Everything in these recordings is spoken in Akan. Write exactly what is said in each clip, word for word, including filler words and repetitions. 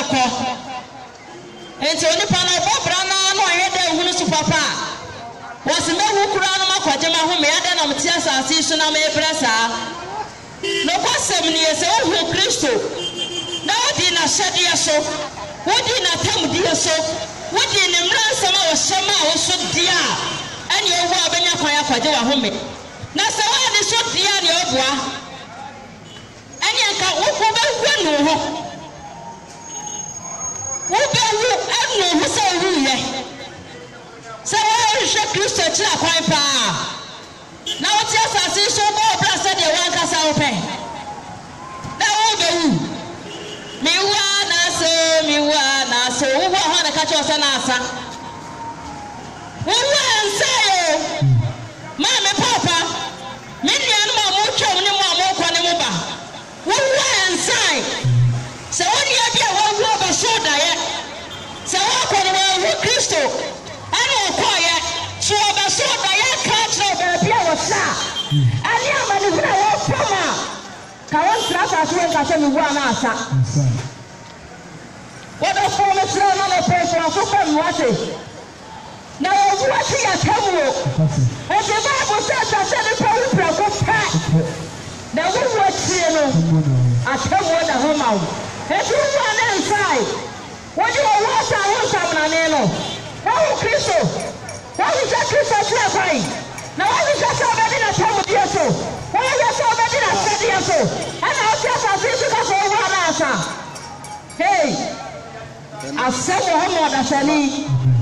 ko enti oni pa na bobra na no yede hunu su papa wose me hu kura no makwaje ma hu me ade na mtia asase so na me bresa no kwasem ni ese hu Kristo na odi na shade so odi na tamdi so odi ne mransa ma wo shema wo so dia ani owu abenya kwan akwaje wa hu me na se wa de so dia ne oboa ani anka wo ko be hu no ho wo be hu anu ho se hu ye se wo hwe Kristo kira kwan pa na wo ti asase so bo bra se de wan kasa wo pe na wo be hu mi wa na so mi wa na so wo ho ha na ka cho se na asa wo wa nse yo ma me papa me nuanu ma mo twom ni mo mo kwa ni mo ba wo wa nse se wo ni abi a wo wo ba so da ye se wo ko ni wo Kristo ana ko ye so ba so da ye ka tro ba bia wo sa ani amani huna wo pama ka won tra sa so en ka se mi wo ana asa wo do fo me tra na no pe so so pa mi wate na wo wate ya tamu o de ba bo sa sa se ni pa wu pra ko pa na wo wate no atamu na ho ma wo e du wa na nsai wo di wo wa sa wo sa na ne no wo Kristo wo ji Kristo tra pai na wo ji sa ba di na tamu dia so wo ya sa ba di na sa dia so ana o sa sa si ka so wa na sa hey asemo ho mo da sani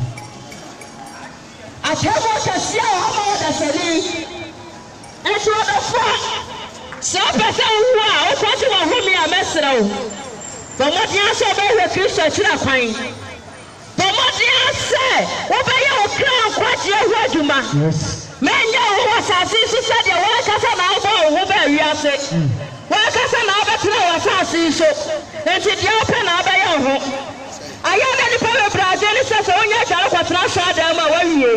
atemo ka sia ho mo da sani eto do fa so pese wo a o ko ti wo ho mi a mesra o bo mo dia so be we Kristo kira kwan bo mo dia se wo be ye o kra kwaje ho aduma yes menya wo asase so se de wo kasa na wo ho ba wiase wo kasa na wo betra wo asase so enti dia o pe na ba ye ho aya na ni pa Brazil ni se so onya jare kwatra sha da ma wa wiye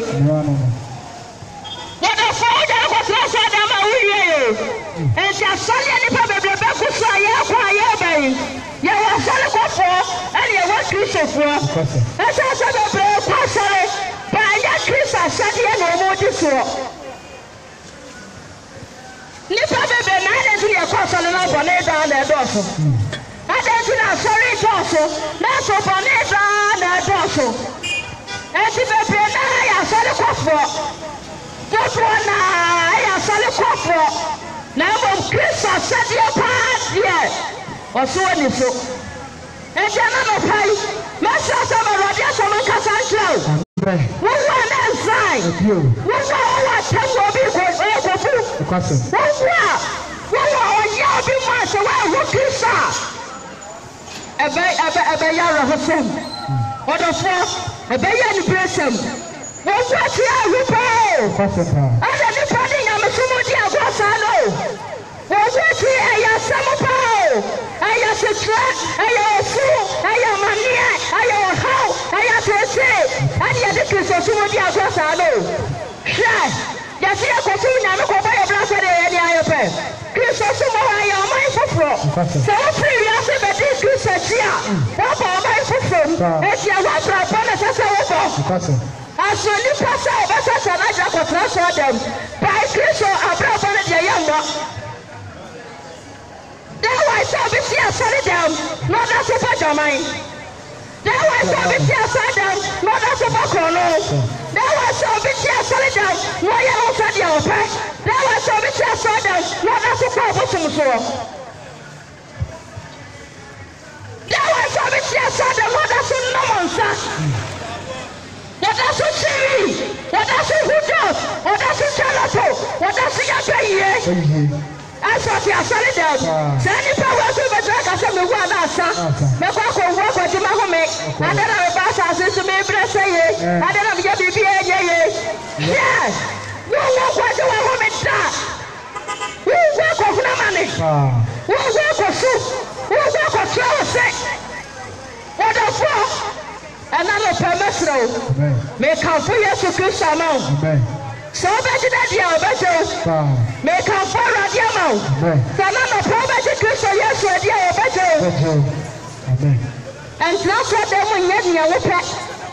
wo da fo jare kwatra sha da ma wiye enti asale ni pa bebre be ku so aya kwa aya bai ye wa sale ko fo ani ye wa Kristo fo esa se bebre kwa sale ba ya Kristo sade ye no mo di so ni pa bebre na na ti ye kwa sale na bo ne da na do so Adena sorry doso na so bonita na doso eti bebre na ya sale kwafo doso na ya sale kwafo na mo Kristo sade pa die oso ni so eti na no pai ma sha sa ma rodi so man kasa ntrao wo wa na sai wo wa wa tango bi ko e ko fu wo wa wo wa o ya bi ma se wa wo Kristo ebe ebe ebe ya rahosem odofo ebe ya ni bresem wo kwati ahupo ada ni padi nyame sumu di agwasa no wo kwati eya samupo eya setra eya ofu eya mania eya how eya tese adi ya Kristo sumu di agwasa no hwe ya se ko sumu nyame ko ba ya brasa de ya ni ayope Kristo sumu wa ya mai foforo se wo free ya se be di Kristo tia wo ba mai foforo e tia wa bra pa na se se wo bo aso ni pasa o ba se se na ja ko tra so dem by Kristo abra pa na dia yamba that why so be tia sorry dem no na so pa jamai that why so be tia sorry dem no na so pa krono that why so be tia sorry dem no ya o sa dia o pa that why so be tia sorry dem no na so pa bo tum so that why so be tia sorry dem no na so no monsa what does it say what does it who does what does it tell us what does it say as what you are selling them send it power to the track as me wa na sa me kwa ko wo ko ti ma ho me adara me ba sa se so me brese ye adara me je bibi ye ye yes wo wo ko ti wa ho me da wo wo ko funa mane wo wo ko su wo wo ko tro se what the fuck another permesro me kan fu Yesu Kristo ma so be di da dia obejo me kan fu radio ma so na no pro be Kristo Yesu dia obejo amen And that's what they want yet near Whoopet.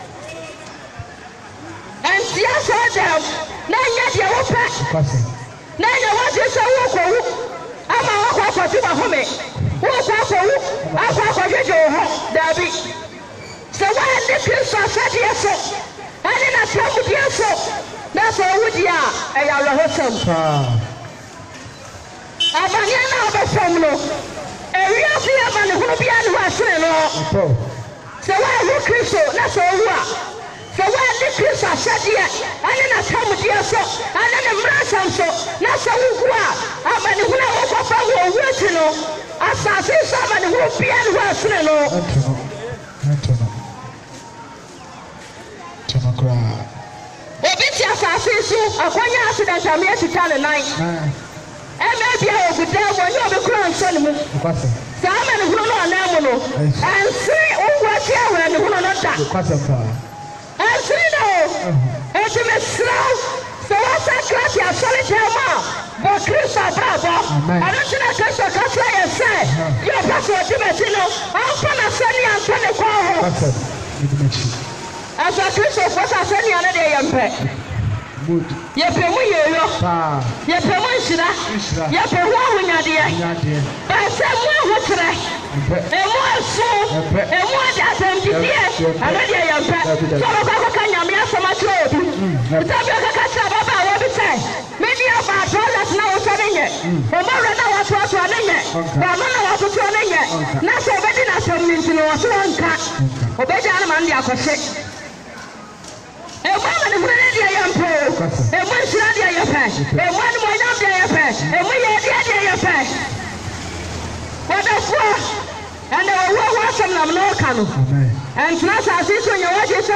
And yes, I them. Nine yet your Whoopet. Nine you want to say Whoop. I'm a walk for two home. Whoop up for Whoop. I walk for your home, Debbie. So why the Christmas said yes, sir? And then I tell you, yes, sir. That's all we are. I have a hotel. I'm a young family. A real man who be at the so why look Christo, that's all we are. So why the Christo said yet, and then I come with you so, and then the ransom so, that's all we are. I'm a who I walk up and will to know. As I say, someone who be at the Arsenal. Obiti asase so akwanya accident am here to tell the night. Eh me bia o gudam wo ni obi kura nso ne mu. Sa ma ne hunu no na mu no. And see o wati awra ne hunu no da. And see no. E ti me slow. So what's that class ya solid ma? But Christ bravo. I don't think that Christ can say and say. Your pastor Timothy no. I'm gonna send you and send the call. As a Christian, what's a sunny other day, young pet? Ye pay me, ye pay me, ye pay one dear. But someone who try, and more so, and more that I'm dear, another young pet. So I can yam so much road. But I'm going to catch up about what we say. Maybe about all that's now selling it. For more than I was running it. But I don't know what to turn it. Not so bad enough for me to know what's one cat. Obey the man, the opposite. A woman is ready, I am poor. A one's ready, I am pay. A one way not there, I pay. And we are there, I pay. What a fool! And there were some of no canoe. And plus, I see when you watch it,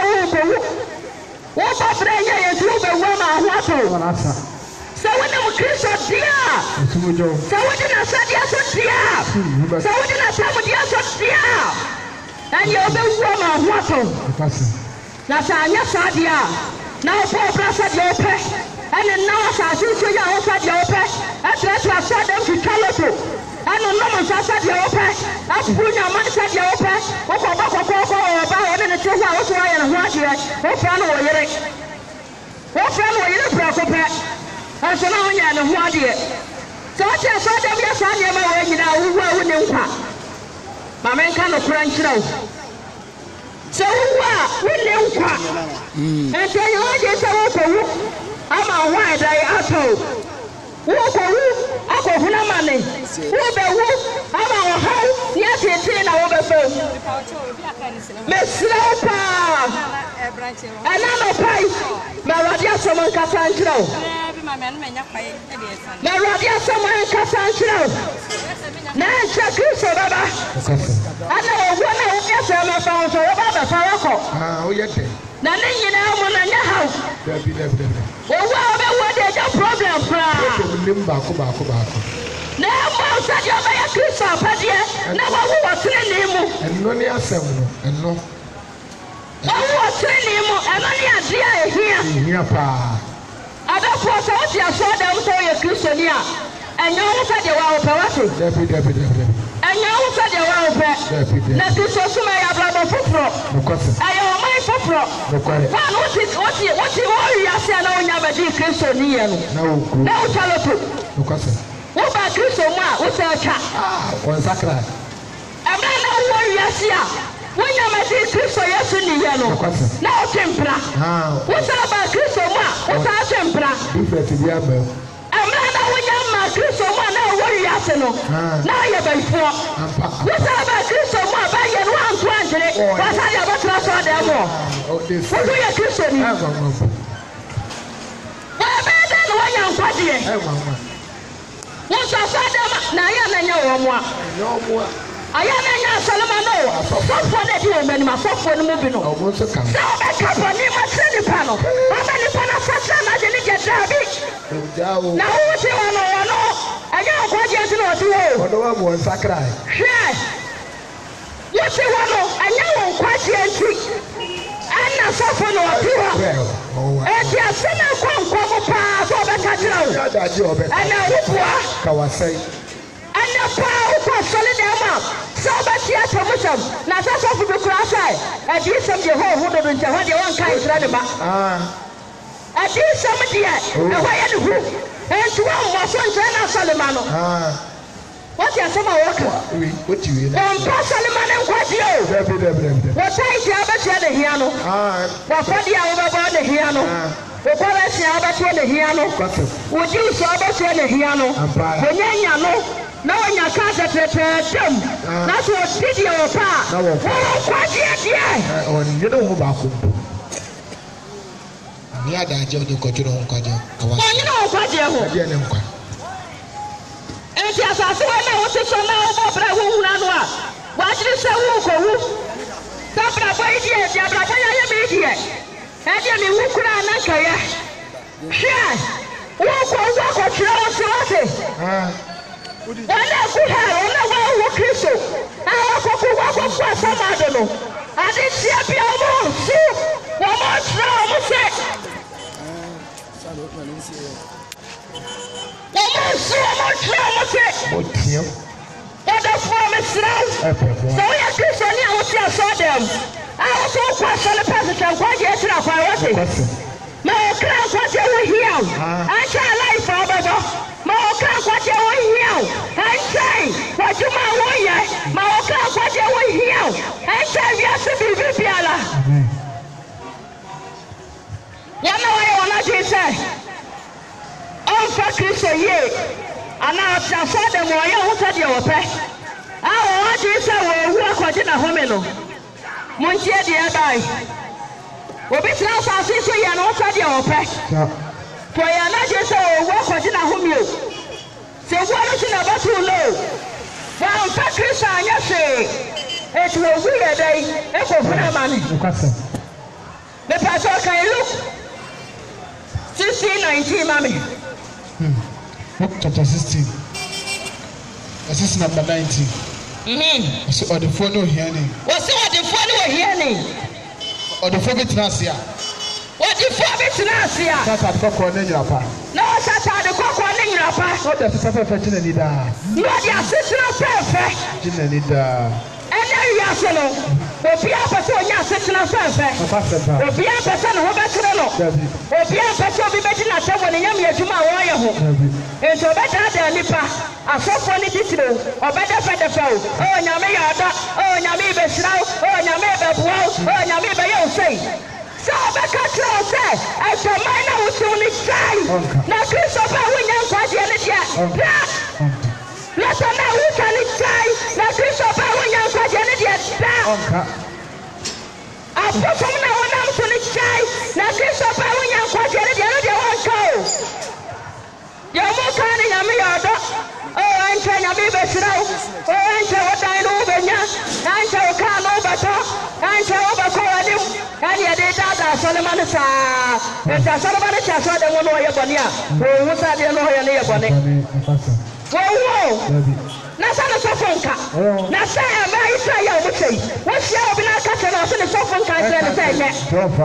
what up there, you do the woman, what? So when I'm a Christian, dear. So we didn't say yes, dear. So we didn't say yes, dear. And you're the woman, what? Now, yes, I dear. Now, for Brasa Jope, and then now I see you outside Jope, and that's why I said them to Calapo. And no one said Jope, I put your man said Jope, or Bako Coco, or Bow, and the two hours away and watch it. What friend were you? What friend were you, Brocopet? And so now you're in one dear. So I just saw them, yes, I never went in our winning part. My man can't crunch now. So what? We live what? And so you want to say, I'm a wide I auto. Walk a woo, I go for no money. Walk a woo, I'm a home, yes, it's in our phone. Miss Slopa and I'm a pipe. Maradia, someone Cassandro. Maradia, someone Cassandro. Nancy Christo, Baba. I know one of yes, I'm a phone for about the Farako. Ah, oh, yes. Now, you know, when I'm in your house. Well, what is your problem, now, most of your Maya Christo, but yet, now I was training him. And no near seven, and no. I was training him, and only a dear here. Here, pa. I don't force out your sword down to your Christian here. And you also said you were operating. Deputy, deputy, deputy. And you also said you were operating. Let us also make a brother football. I am my football. What is what you what you worry? I say, no, you have a deep Christian here. No, no, tell it. What about Christian? What's a chat? Ah, one sacred. I'm not no worry. I see. When you have a deep Christian, yes, in the yellow. Now, tempera. What's about Christian? What's our tempera? I'm not when you're Christo, one now worry arsenal. Now you're by four. What's about Christo? One by your one twenty. What's how you got to answer them more? What do you Christo? Well, better than one young party. What's our father? Now you're not your one. I am a Solomon. So for the deal, men, my software moving on. So I come from him, my training panel. How many panels I didn't get that? Now, what you want to know? I got what you know to know. What do I want to cry? Yes. What you want to know? I know what you want. I'm not suffering or two. And you are sending a quam from a pass over Catchell. And now, what? And the power for solid amount. So but here to Muslim. Now that's what we could say. And you some your whole hood and what you want kind of ah. And you some dear. And why are you? And to one was one Jana Salamano. Ah. What you some worker? What you mean? Um, Salaman and what you? What size you have at the piano? Ah. What for the over the piano? The police have at the piano. Would you saw about the piano? When you know. No one you can't set them. That's what video of pa. No, what yet? On you know about near that job to go to the home. You know what you know. And yes, I saw I was so now, but I won't run. Why did you say who? Sabra, why did you have a media? And you knew who could I not care? Sure. Walk on, walk on, walk on. When I could have only one Christo, I could walk on some other. I didn't see a piano. One more trauma set. One more trauma set. What the form is now? So we are Christian, I was here, saw them. I also question the president, why you enter a priority. No, class, what you were here. I shall life forever. Maoka kwaje wo hiao entai wajuma wo ye maoka kwaje wo hiao entai wiase bibi biala yana wa wona jise on fa Kristo ye ana atasa de mo ye ho tade wo pe a wo jise wo wu akwaje na home no montie de dai obi tra sa so ye no tade wo pe for ya na je say o wo kwaji na homio se wo no ti na batu lo wa on fa Kristo anya se e ti o wi e dai e ko funa ma ni me pa so kan Luke sixteen nineteen mami Luke chapter sixteen verse number nineteen mhm so the phone no hear ni wo se wo the phone no hear ni o the phone bit na sia. What the four bits last year? That's a cock on your pa. No, that's a cock on your pa. What does the perfect Chinanida? You are the assistant perfect. Chinanida. And there you are, so. If you have a son, you're sitting on perfect. If you have a son, who better know? If you have a son, be better not someone in your tomorrow. And so better than Nipa. A so funny detail, or better for the foe. Oh, Yami, oh, Yami, Besra, oh, Yami, oh, Yami, you say. So I can't say, I shall mind I was only shy. Now, Christopher, we know what you are yet. Let us know who can it say. Now, Christopher, we know what you are yet. I put some now when I'm so shy. Now, Christopher, we know what you are yet. You're more kind of me, oh, I'm trying to be better. Oh, I'm trying what I know, I'm trying to come over. I'm trying to overcome you. And you did that, Solomon. And Solomon is just the one way upon you. Who was that you know your bonnet? Whoa, Nasana Sofonka. Nasa, I say, I would say, what's your Binaka and the Sofonka and say,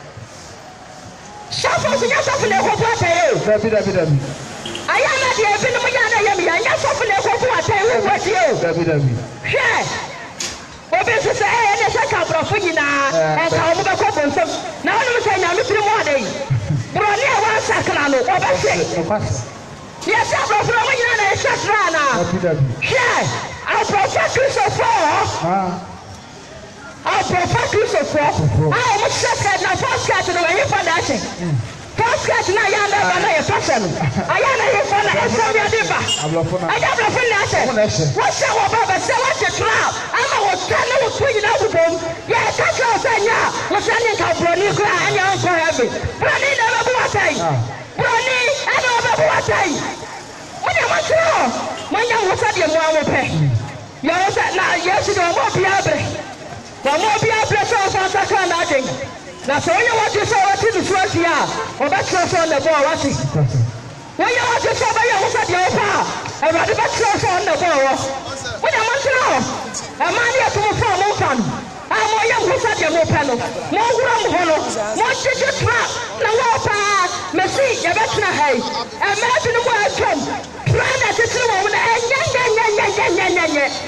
Suffer, yes, of the what I am not the Epinomia, I am suffering what you. Yes. What is to say? There's a couple of things now, and how much of them. Now, I'm saying I'm missing one day. Bronia was Sacrano, what I say. Yes, I'm from Romania and Satrana. Yes, I'll protect you so far. I'll protect you so far. I almost said that first cat in the way for that. First cat, now you're not a person. I am a fan of Samuel Diva. I have a friend. What's our Baba? So what's your trial? I'm a standing with swinging out with him. Yes, that's what I'm saying. Yeah, we're sending out Brony and you're so heavy. Brony never bought a Brony, I never bought a when you want to know, when you was at your mom will pay. You was at now, yes, you don't want to be able. There won't be a place of Santa nothing. Now, so you want to show what to the first year, or that's what's on the ball, what's it? When you want to show by your house at your power, and what the best on the ball, when I want to know, a man here to move from Mokan, I'm more young who's at your panel, more room hollow, more chicken trap, no water, Messi, your best hay, imagine the word come, plan at the two woman, and yan yan yan yan yan yan yan.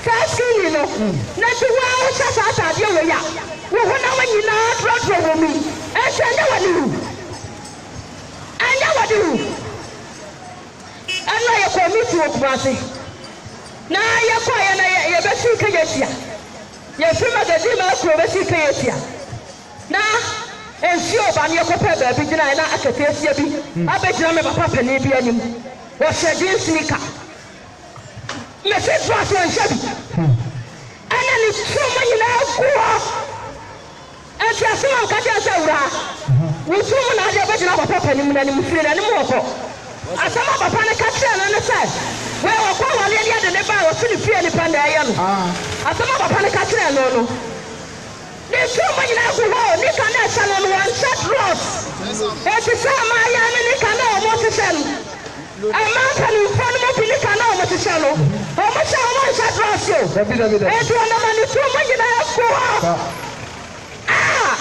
first king no na ti wa o sha sa ta de we ya wo ho na wa nyina tro tro wo mi e se nya wa ni anya wa di ana ye komiti wo kwase na ye kwa ye na ye be si ka ye tia ye fi magazine ma ko be si ka ye tia na ensi oba ne ko pe ba bi gina na akete asia bi abegina me papa pani bi anim wo se din sneaker me se twa so nshabi ana ni tuma nyina kuwa enti asema ka dia sa wura wo tuma na dia begina papa pani mu na ni mu firi na ni mu woko asema papa ne ka kire na ne sai we wo kwa wale dia de ne ba wo firi fie ni pa na ya no asema papa ne ka kire no no ni tuma nyina kuwa ni ka na salon one set ross eti sama ya ni ka na o mo se sel ama ka ni fa no mo pili ka na o mo se sel o mo se o one set ross yo david david eti ona ma ni tuma nyina kuwa ah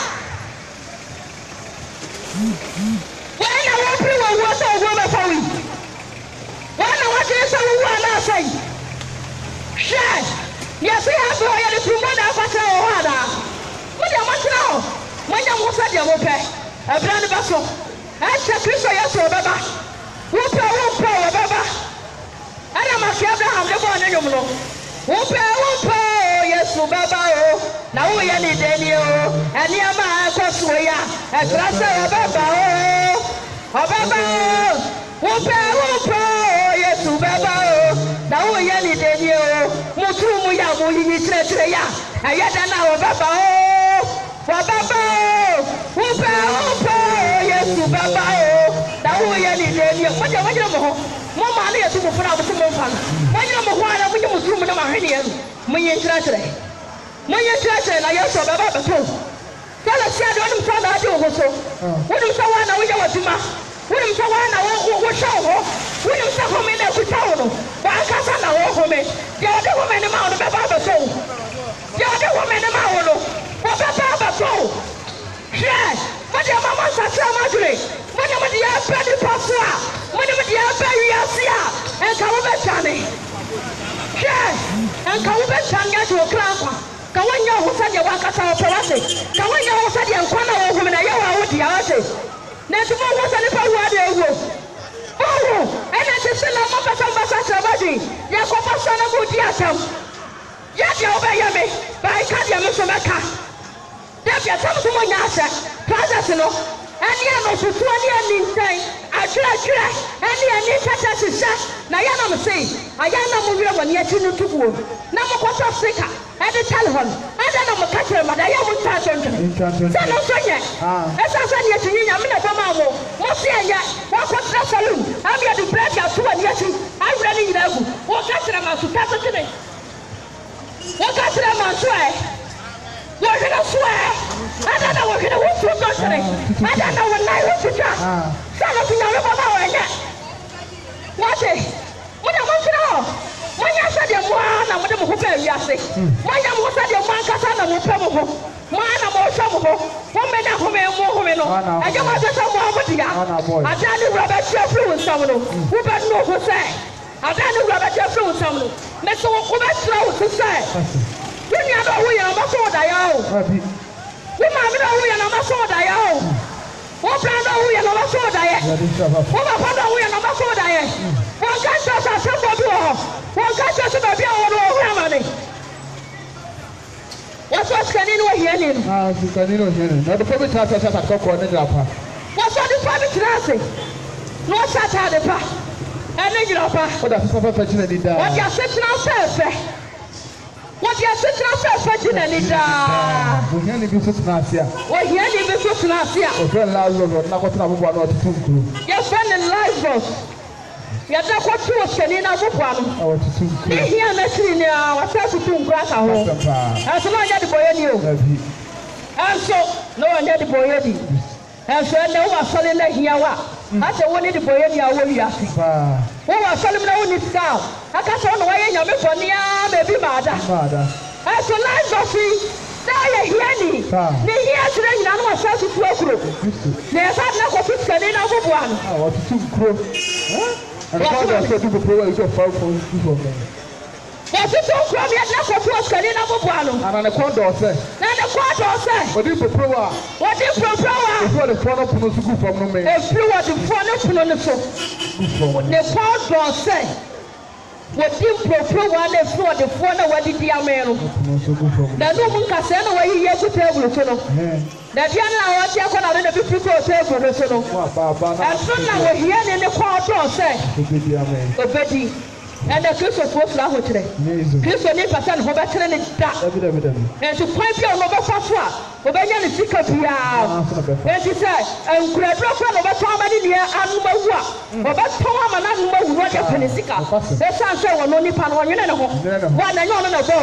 when I want to go what I go for we when I want to say what I say yes yes we have to hear the tuma na fa se o hada mo dia mo tira o mo nya mo sa dia mo pe e bra ne ba so e che kristo yesu baba wo pe wo pe wo baba ana ma fi abraham de bo na nyom no wo pe wo pe yesu baba o na wo ye ni de ni o eni ama ko so ya e bra se wo baba o o baba wo pe wo pe yesu baba o na wo ye ni de ni o mo tu mu ya mo yi tire tire ya e ye da na wo baba o wo baba wo pe wo pe yesu baba o na wo ye ni de ni mo je wo je mo ho mo ma na ye tu mo fura mo tu mo fa mo je mo ho ara mo je mo tu mo na ma hwe ni en mo yi tire tire mo yi tire tire na yesu baba ba to kala sia de onum sa na ade wo so wonum sa wa na wo je wo tuma wonum sa wa na wo wo sha ho wonum sa ho me na ku ta wo no wa ka sa na wo ho me de ade ho me ne ma wo baba ba so de ade ho me ne ma wo no wo baba ba so yes mo de mama sa sa ma dure mo de mo de ya ba di paso a mo de mo de ya ba wi asia en ka wo be chane yes en ka wo be chane ya jo kra kwa ka wanya ho sa de wa ka sa pe wa se ka wanya ho sa de nkwa na wo ho me na ye wa wo di ya wa se na ti mo ho sa ni pa wo de ewo oh ena ti se la mo ba sa ba sa sa ba di ya ko pa sa na mo di asam ya de o ba ya me ba ka de me so meka de bia tam so mo nya ase process no eni ano so to ani ani ntai atwa atwa eni ani tata sisa na ya na mo sei aya na mo wi woni ati no tubuo na mo ko so sika edi telhon ada na mo ka kire ma da ya mo ta tonto se no so nye esa sa ni ati nya me na ba ma mo mo se anya wa ko tra saloon am ya du bread ya to ani ati awre ni nyina gu wo ka kire ma so ta so tene wo ka kire ma so e wo hwe so e ada na wo hwe wo so so tene ada na wo nai wo tuja sa no tinya wo ba wo nya wo se mo na mo kire ho mo nya sa de mo na mo de mo ho ba wi ase mo nya mo sa de mo ankasa na mo pe mo ho mo na mo hwa mo ho mo me na ho me mo ho me no aje mo sa mo ho dia ada ni rubber chair flu nsam no wo ba no ho sai ada ni rubber chair flu nsam no me so wo ba tra wo sai wo nya ba wo ya ba so da ya o wo ma mi da wo ya na ma so da ya o wo bra da wo ya na ma so da ya wo ba pa da wo ya na ma so da ya wo ka sa sa sa bo bi ho wo ka sa sa ba bi ho no ho ya ma ni wo so skani no hia ni ah skani no hia ni na do pa sa sa sa ko ko ne dra pa wo so di pa bi trase no sa ta de pa ene gira pa wo da fa fa fa china ni da wo dia se china fa fa wo dia se china fa fa china ni da wo hia ni bi so china asia wo hia ni bi so china asia o fe la lo lo na ko tna bo na o tutu ye fe ni live ya da ko tu o cheni na bo kwa no o tutu ni hia na chini ni a wa sa tutu nkra ka ho aso na nya de boye ni o aso no nya de boye di aso na wo asole na hia wa ase wo ni de boye ni a wo wi ase wo wa asole na wo ni ska aka so no wa ye nya me fo ni a me bi ma da aso live ofi da ye hia ni ni hia sire nyina no wa sa tutu akuro na ya sa na ko tutu ni na bo bo ano ah wa tutu kuro eh and how does it do the program is your five for people What is so from yet not for us can in our one? And the condor say. And the quarter say. What is the power? What is the power? Before the front of Punosuku from no man. If you want to follow Punosu, the quarter say. What is the power? The floor, the phone, what did the Amero? The woman Cassano, where he has to tell you. That Yana was your corner and the people tell for the sono. And soon now we're here in the quarter say. Obedi. And the Christian folks are today. Christian is a person who better than it. And to point you over Faswa, Obedian is sick of you. And she said, and Grab Rock over Tom and India and Mova, over Tom and Mova, Penisika. That's answer one only pan one, you know, one and one of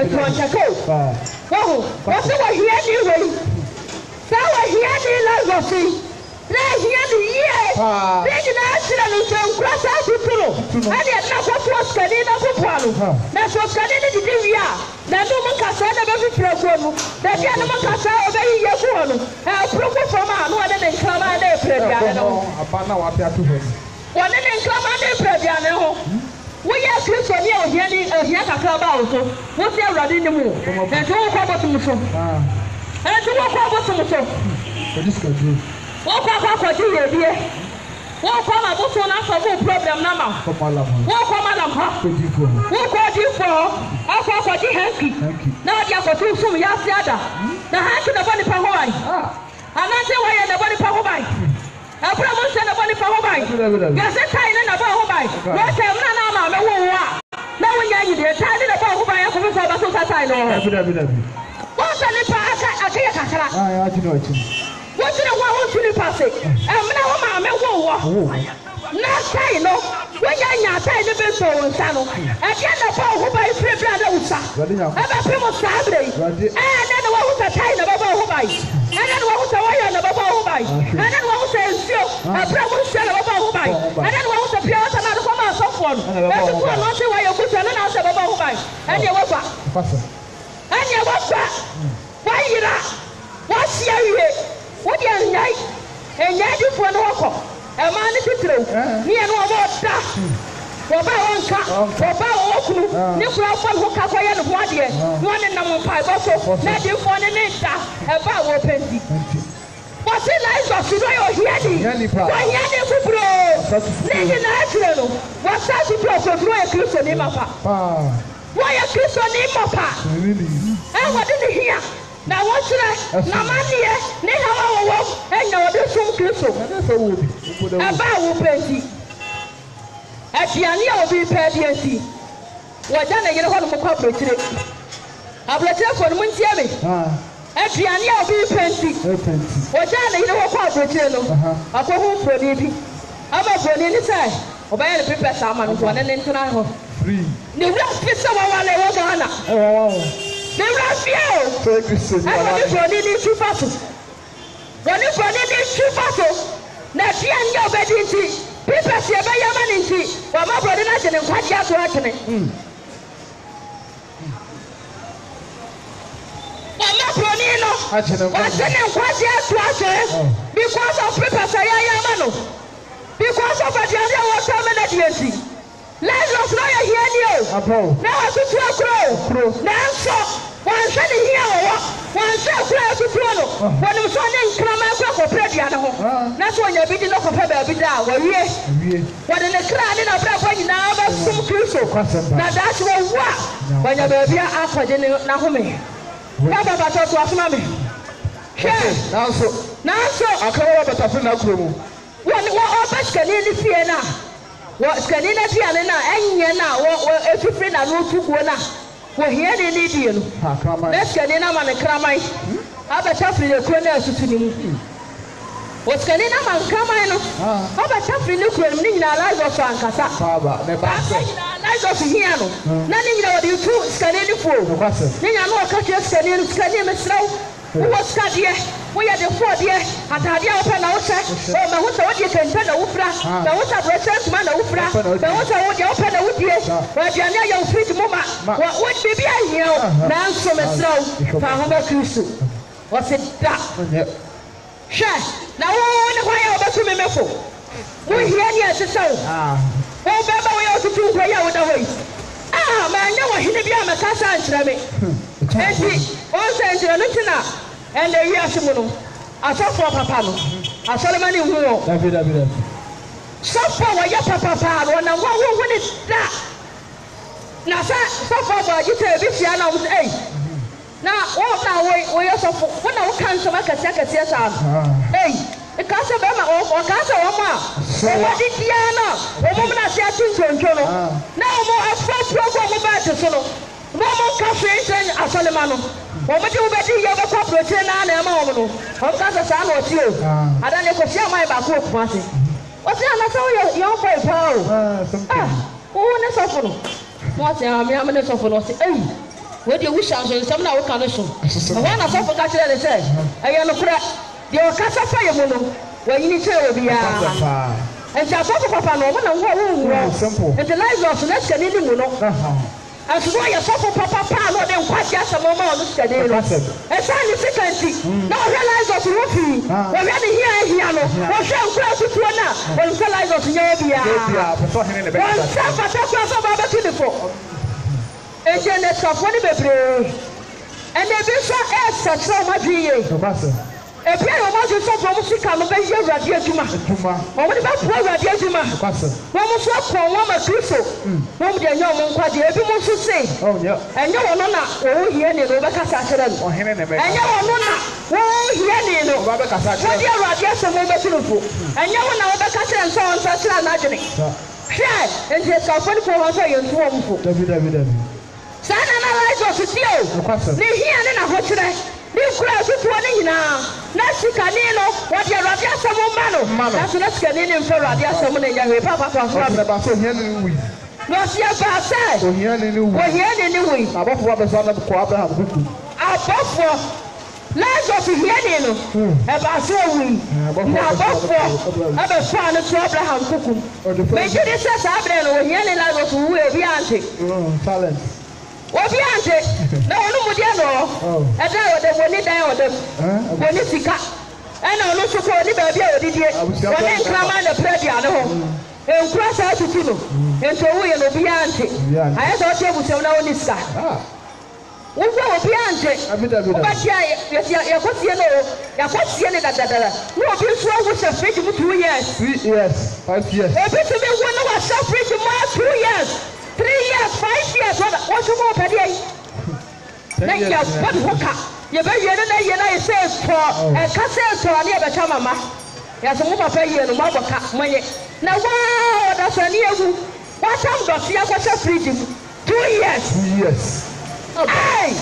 the Oh, what's over here anyway? So I hear the Lagos. Let here the year. Big national and cross out to Turo. And yet, not what was Canada for Palo. That's what Canada did. That no one can say the baby program. That the animal can say a very young one. I'll prove it from our one and come out there. Upon our appear to him. One and come out there, Previano. We are Christian here, here, a club also. What's your running the moon? And to walk over to Musso. And to walk over to Musso. This country. What come to you, dear? What come about so now for no problem now? What come, Madam? What called you for? I'll call for the hanky. Now you have to soon, Yasiada. The hanky of the body for Hawaii. I'm not saying why the body for Hawaii. I promise the body for Hawaii. Yes, a time in about Hawaii. What am I now? Now when you're there, tired about Hawaii, I'm going to have a society. What's the park? I can't. What do you want to pass it? I'm now a man who not say no. When you're not saying the best for one son, I can't afford who buys three brothers. I'm a people Saturday. And then the one who's a time of a buy. And then one who's a wire of a buy. And then one who says, a problem shell of a buy. And then one who's a pure and another woman of someone. That's the one not say why you're good and announce about who buy. And you walk back. And you walk back. Why you not? What's your what you like? And yet you for no walk. A man is true. Me and one more da. For by one car, for by Oku, Nicola for who can wear the one year. One in number five also. Let you for the name about open. What's it like of you know hearing? Why you for bro? Nigga natural. What's that you bro for a Christian name of why a Christian name of and what did he hear? Now what's that? Namania, Neha walk, and no other some Christo. About Wupenti. At the Ania will be Pediancy. What done I get a hold of a corporate today? I've let her for the Muntiami. At the Ania will be Penti. What done I get a corporate channel? I go home for a baby. I'm a friend in the side. Obey the people, someone one and into my home. Free. The last piece of our Leona. Oh. The Raphael, I want to run in two battles. When you run in two battles, now she and your bed in tea. People see a man in tea. While my brother and I what you have to happen. While my Bronino, what's the name? What you have to happen? Because of people say I am. Because of a general water. Let's not lawyer here you. Now I put you a crow. Now so one said here one said to Tono. When you saw them come out for Prediano. That's when you're beating up a baby down. Well, yes. What in the crowd in a black one now about some crucial. Now that's what when your baby are for Nahomi. What about us, Mammy? Now so now so I come over to Fina. When what best can you fear now? What Scandinavia and Yana, what if you friend are no two one? We're here in Indian. Let's get in on a cramai. How about Chaffrey the corner to him? What's Scandinavia and Cramino? How about Chaffrey the corner in our lives of Francasa? Lives of Hiano. Nothing know you two Scandinavian fool. Then I know a country of Scandinavian Scandinavian slow. Who was Scadia? We are the four dear. At Hadia open outside. Oh, the house what you can tell the Ufra. The house of Research Man Ufra. The house of what you open the wood years. But you are now your feet, Mama. What would be here? Now, so much slow. Fahoma Kusu. What's it that? Sure. Now, why are you to me? We hear yes, so. Oh, Baba, we also do play out the way. ah man ya wa hini bia me kasa nkyerɛ me enti on sɛ nkyerɛ no tina ɛnna wi asemu no asɔfo papa no asɔlema ne hu wo David David sɔfo wa ya papa papa no na wo wo ne da na sɛ sɔfo ba gite bi fia na wo ei na wo na wo wo ya sɔfo wo na wo kan sɛ maka tia katia sa ei ikasa be ma o kasa wo ma o wa di dia na o mo na se ati ntonto no na o mo afa program mo ba te so no mo mo ka fe nten asɔlema no o mo di wo be di ye be kwa protein na na ma wo no o kasa sa na o ti o ada ne ko fia mai ba ko ko ase o ti ana sa wo yo boy pa o ah o ne sɔfo no mo ase a me am ne sɔfo no se ei we di wo sha so nsɛm na wo ka ne so o wa na sɔfo ka kyerɛ ne sɛ ɛyɛ no kura de o kasa fa ye mu no wa yini kyerɛ obi ya enti asɔfo papa no mo na wo wo wo enti Lazarus na skani ni mu no aso no ya sɔfo papa pa no de nkwaji asɛm ma no skani no ɛsa ni sekanti na o Lazarus wo fi o hwɛ ne hia hia no o hwɛ nkura tutuo na o nsa Lazarus nya obi ya o nsa pata kwa so ba ba tu ni fo enti ne sɔfo ni bebre ene bi so e sɛtrɛ ma biye ebi ayo ma je so from sika no be ye awurade adwuma adwuma o mo de ba pro awurade adwuma kwase wo mo so ko wo ma kristo wo mo de nya mo nkwade ebi mo so se oh yeah enye wo no na wo hie ni no be kasa kyerɛ no ohene ne be enye wo no na wo hie ni no ba be kasa kyerɛ wo de awurade asɛm mo be tunufo enye wo na wo be kasa kyerɛ nso on sa kyerɛ na adwene hwɛ enti ka fo ni ko ho so ye nso wo mfo david david david sana na Lazarus tio kwase ni hie ni na ho kyerɛ ni kura tutuo ni nyina na sikani no wodi awurade asɛm ma no na so na sikani ni mfa awurade asɛm na nyawe papa kwa so na ba so hia ni wi no sia ba sɛ o hia ni ni wi o hia ni ni wi abofo abeso na ko Abraham kuku abofo Lazarus hia ni no e ba so wi na abofo abeso na to Abraham kuku me jide sɛ sa abre no o hia ni Lazarus wi e bi ante talent obi ante na onu mu dia no eda ode woni dan ode woni sika ena onu so ko ni ba bia odidie woni nkrama na predia ne ho enkura sa tutu no ento wo ye no bi ante aye so che busem na woni sika wo obi ante wo ba dia ye ye kotie no ya kotie ne dadadara no obi so wo se fridge mu two years three years five years obi se be wo no wa se fridge mu two years three years, five years, what what you go per day? Next year, what hoka? You better you know you know it says for a castle to a near the chamama. Yes, a woman pay you and mother cat money. Now wow, that's a near you. What time does you have a fridge? Two years. Two years. Hey!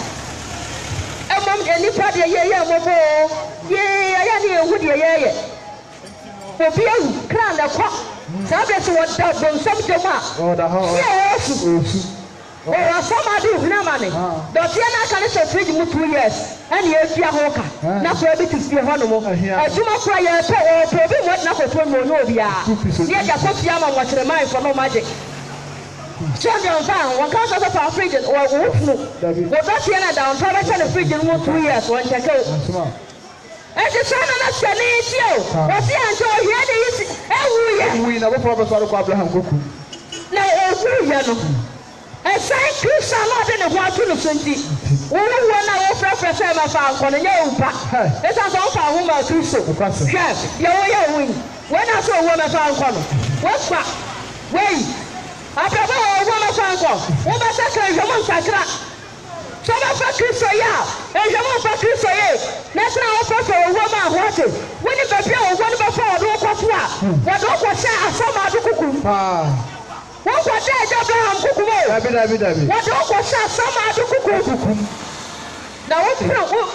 A mom any party yeah yeah mobo. Yeah, I am wood yeah yeah. For you, crown the cock. Sabes what that don't some jama. Oh, the house. Yes. Oh, somebody na money. Don't you na can say fridge mu two years. And you fear hoka. Na so be to fear hono mo. E tuma kwa ye pe o pe bi mo na ko to mo no bia. Ye ja ko fia ma mo kire mai for no magic. So down fan, one can also for fridge or wolf no. What that you na down for the fridge mu two years one check out. And the son of us can eat you. What's the answer? Here they is. And we never promised to Abraham Goku. Now, oh, Yano. And say, Chris, I'm not in the water of Sunday. Only one I offer for Sam of our Colonel. Let us offer a woman to so. Yes, you're a wing. When I saw a woman found Colonel. What's that? Wait. After all, a woman found Colonel. Woman second, woman second. Some of us Christo ya, and some of us Christo ye. Let's now offer for a woman water. When you prepare one before, don't go to what don't go say, I saw my cuckoo. What was that? Abraham cuckoo. What don't go say, some of the cuckoo. Now, what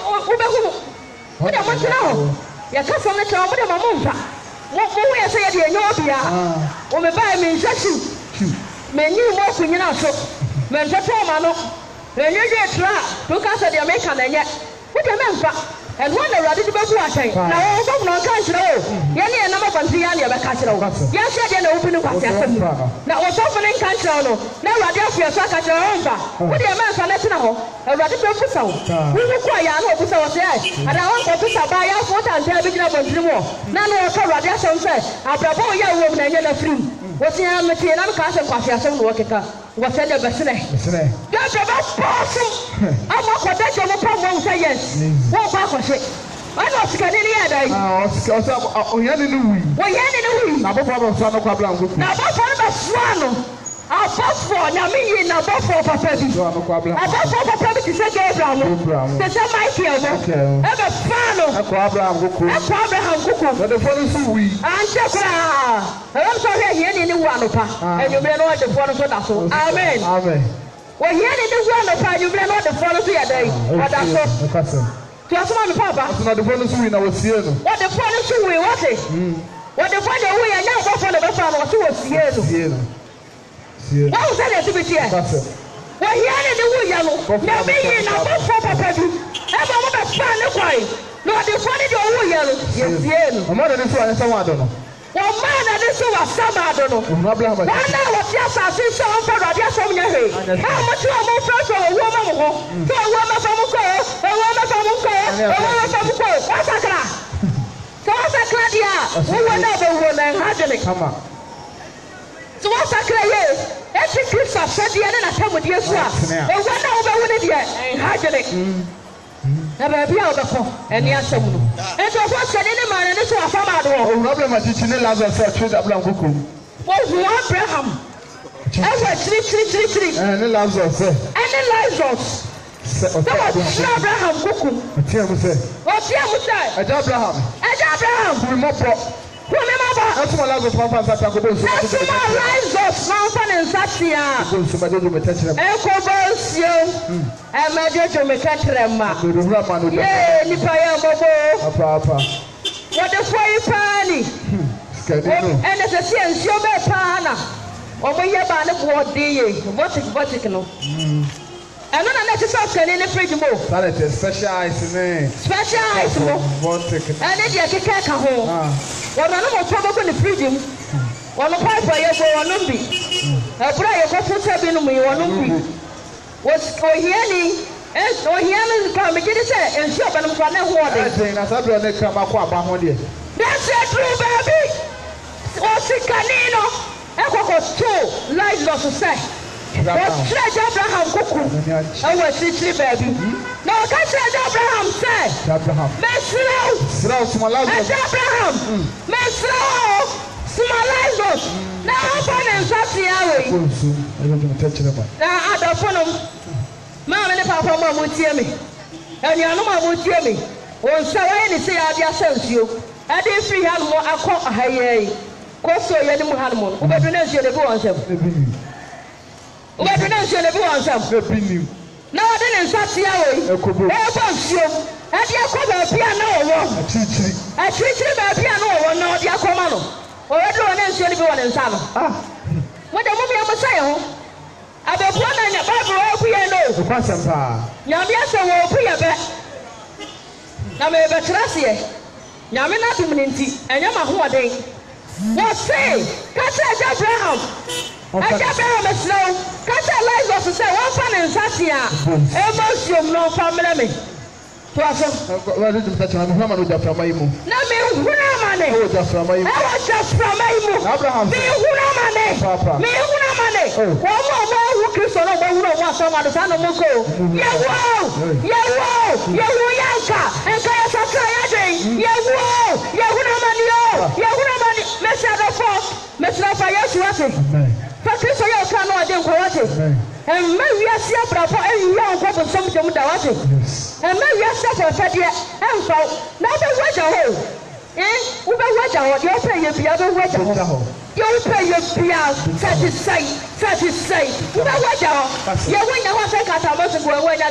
do you want to know? Your cousin, the child of my mumpa. What will we say at the Nobia? Or me buy me just men you walk in your house. Men just told when you get trapped, look at the American and yet. What a man, and one are ready to go to a thing. Now, I don't know, can't you know? Yanny and number one, three and you're a castle. Yes, I didn't open the castle. Now, what's opening castle? Now, I just feel like a rumba. What do you mean for letting know? A radical puzzle. We require no puzzle, and I want to put a buy out what and tell me about the war. None of our radiation says, I'll probably a woman and you're free. What's the amateur and castle castle working? What's in the best? That's about possible. I'm not potential problem. Say yes. What back was it? I was Canadian. Ah, oh, yeah, we. Well, yeah, Now, Papa, son of Pablo. now, Papa, Swano. I'll pass for Nami in a buffer for Pepsi. I pass for Pepsi to say Gabriel. The same Michael. Have a fan of Abraham Cuckoo. But the phone is we. And Chakra. I'm sorry, here in the one of her. And you may know the phone of the Amen. Amen. Well, here in the one of her, you may know the phone of the other. What that's all. Just one, Papa. Not the phone is we now. What the phone is we want it. What the phone we are now for the phone was two years. What was that to be here? Well, here in the wood yellow. Now, me in a book for Papa. Ever want to find the way. No, the funny wood yellow. Yes, I'm not in this one. I don't know. Well, man, I didn't see what some I don't know. One hour was just as if some for a just from your head. How much you are more fresh or a woman? So a woman from Muko, a woman from Muko, a woman from Muko. What's a class? So what's a Claudia? Who went over woman? Hardly come up. So what's a class? Every Christmas said the end of time with your swap. And one over with it yet. Hardly. Never be out of the and yes, and so what's the any man and this was some other one. Problem is teaching the last of trade of Blanco. Well, who Abraham? I was three, three, three, three. And the last of say. And the lives of Abraham Cuckoo. What's here with say? What's here with say? Abraham. Abraham. Remember. Remember. That's my last of Papa. That's my lives of mountain and Satia. Echo Bells, you. And my judge of Mecatrema. Yeah, Nipaya Bobo. Papa. What the fire panny? And as a sense, you're a pana. Or when you're by the board, dear. What is Vatican? And then I let yourself in the fridge move. That is a special ice in it. Special ice move. And then you can't come home. Well, I know trouble in the fridge. One of my fire for one number. I pray a couple seven me one number. Was Ohiani, and Ohiani come and get it and shop and I'm going to water. I think that's a brother come up about one. That's a true baby. What's it canino? Echo was two lives lost to say. What's Abraham Cuckoo? I was three baby. No, that's Abraham said. Abraham. Mesro. Abraham. Mesro. Small now I'm going to say, I don't touch them. Now I don't know. Mamma and Papa would hear me. And your mama would hear me. When someone say, I just sent you. I didn't free hand more. I caught a high. Costo, you didn't have more. Who better than you ever want them? Who better than you ever want them? No, I didn't say, I was you. And you come a piano. I treat you a piano or not, your command. Or everyone else should be one in Sano. Ah, what the movie I'm saying? I bet one in the Bible, we know. The person, Yamiasa will be a bet. Now, maybe a Tracy. Yamina Diminity, and Yama who are they? What say? Catch Abraham. Abraham is slow. Catch a life of say one fan in Satia. Emotion, no family. To us, what did you touch on? How much from my moon? No, me, money. Oh, just from my moon. I was just from my moon. Abraham, me, money. Papa, me, money. One more who kiss on over who wants someone to find a muko. Yeah, wow, yeah, wow, yeah, Yanka, and Kayasa Kayading. Yeah, wow, yeah, money. Yeah, money. Messia the fourth, Messia Fayashi. Patricia, you can't know I didn't quote it. And maybe I see a bravo and you young couple something with the water. And maybe I said for Fadia and so now the weather hole. Eh? Who the weather hole? You'll pay your other weather hole. You'll pay your beer, satisfy, satisfy. Who the weather hole? You win the one second I must go away.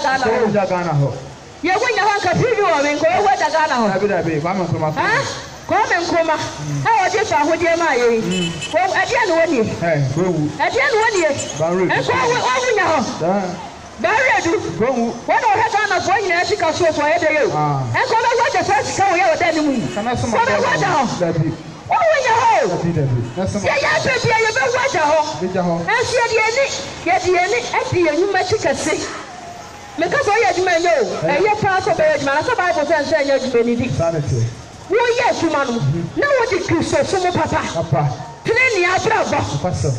You win the one continue and go away the Ghana. Huh? Come and come. How are you? How are you? Well, at the end, one year. At the end, one year. And so, what we know. Barry, what I have done of one year, she can show for every year. And so, what the first come here with any. Come on, what now? What we know? Yeah, yeah, baby, you better watch out. And she had the end, get the end, at the end, you might see. Because I had you may know. And you're part of the man. So, I was saying, you're Who yes, man. Now what is Christmas? So, Papa. Papa. Today, I have a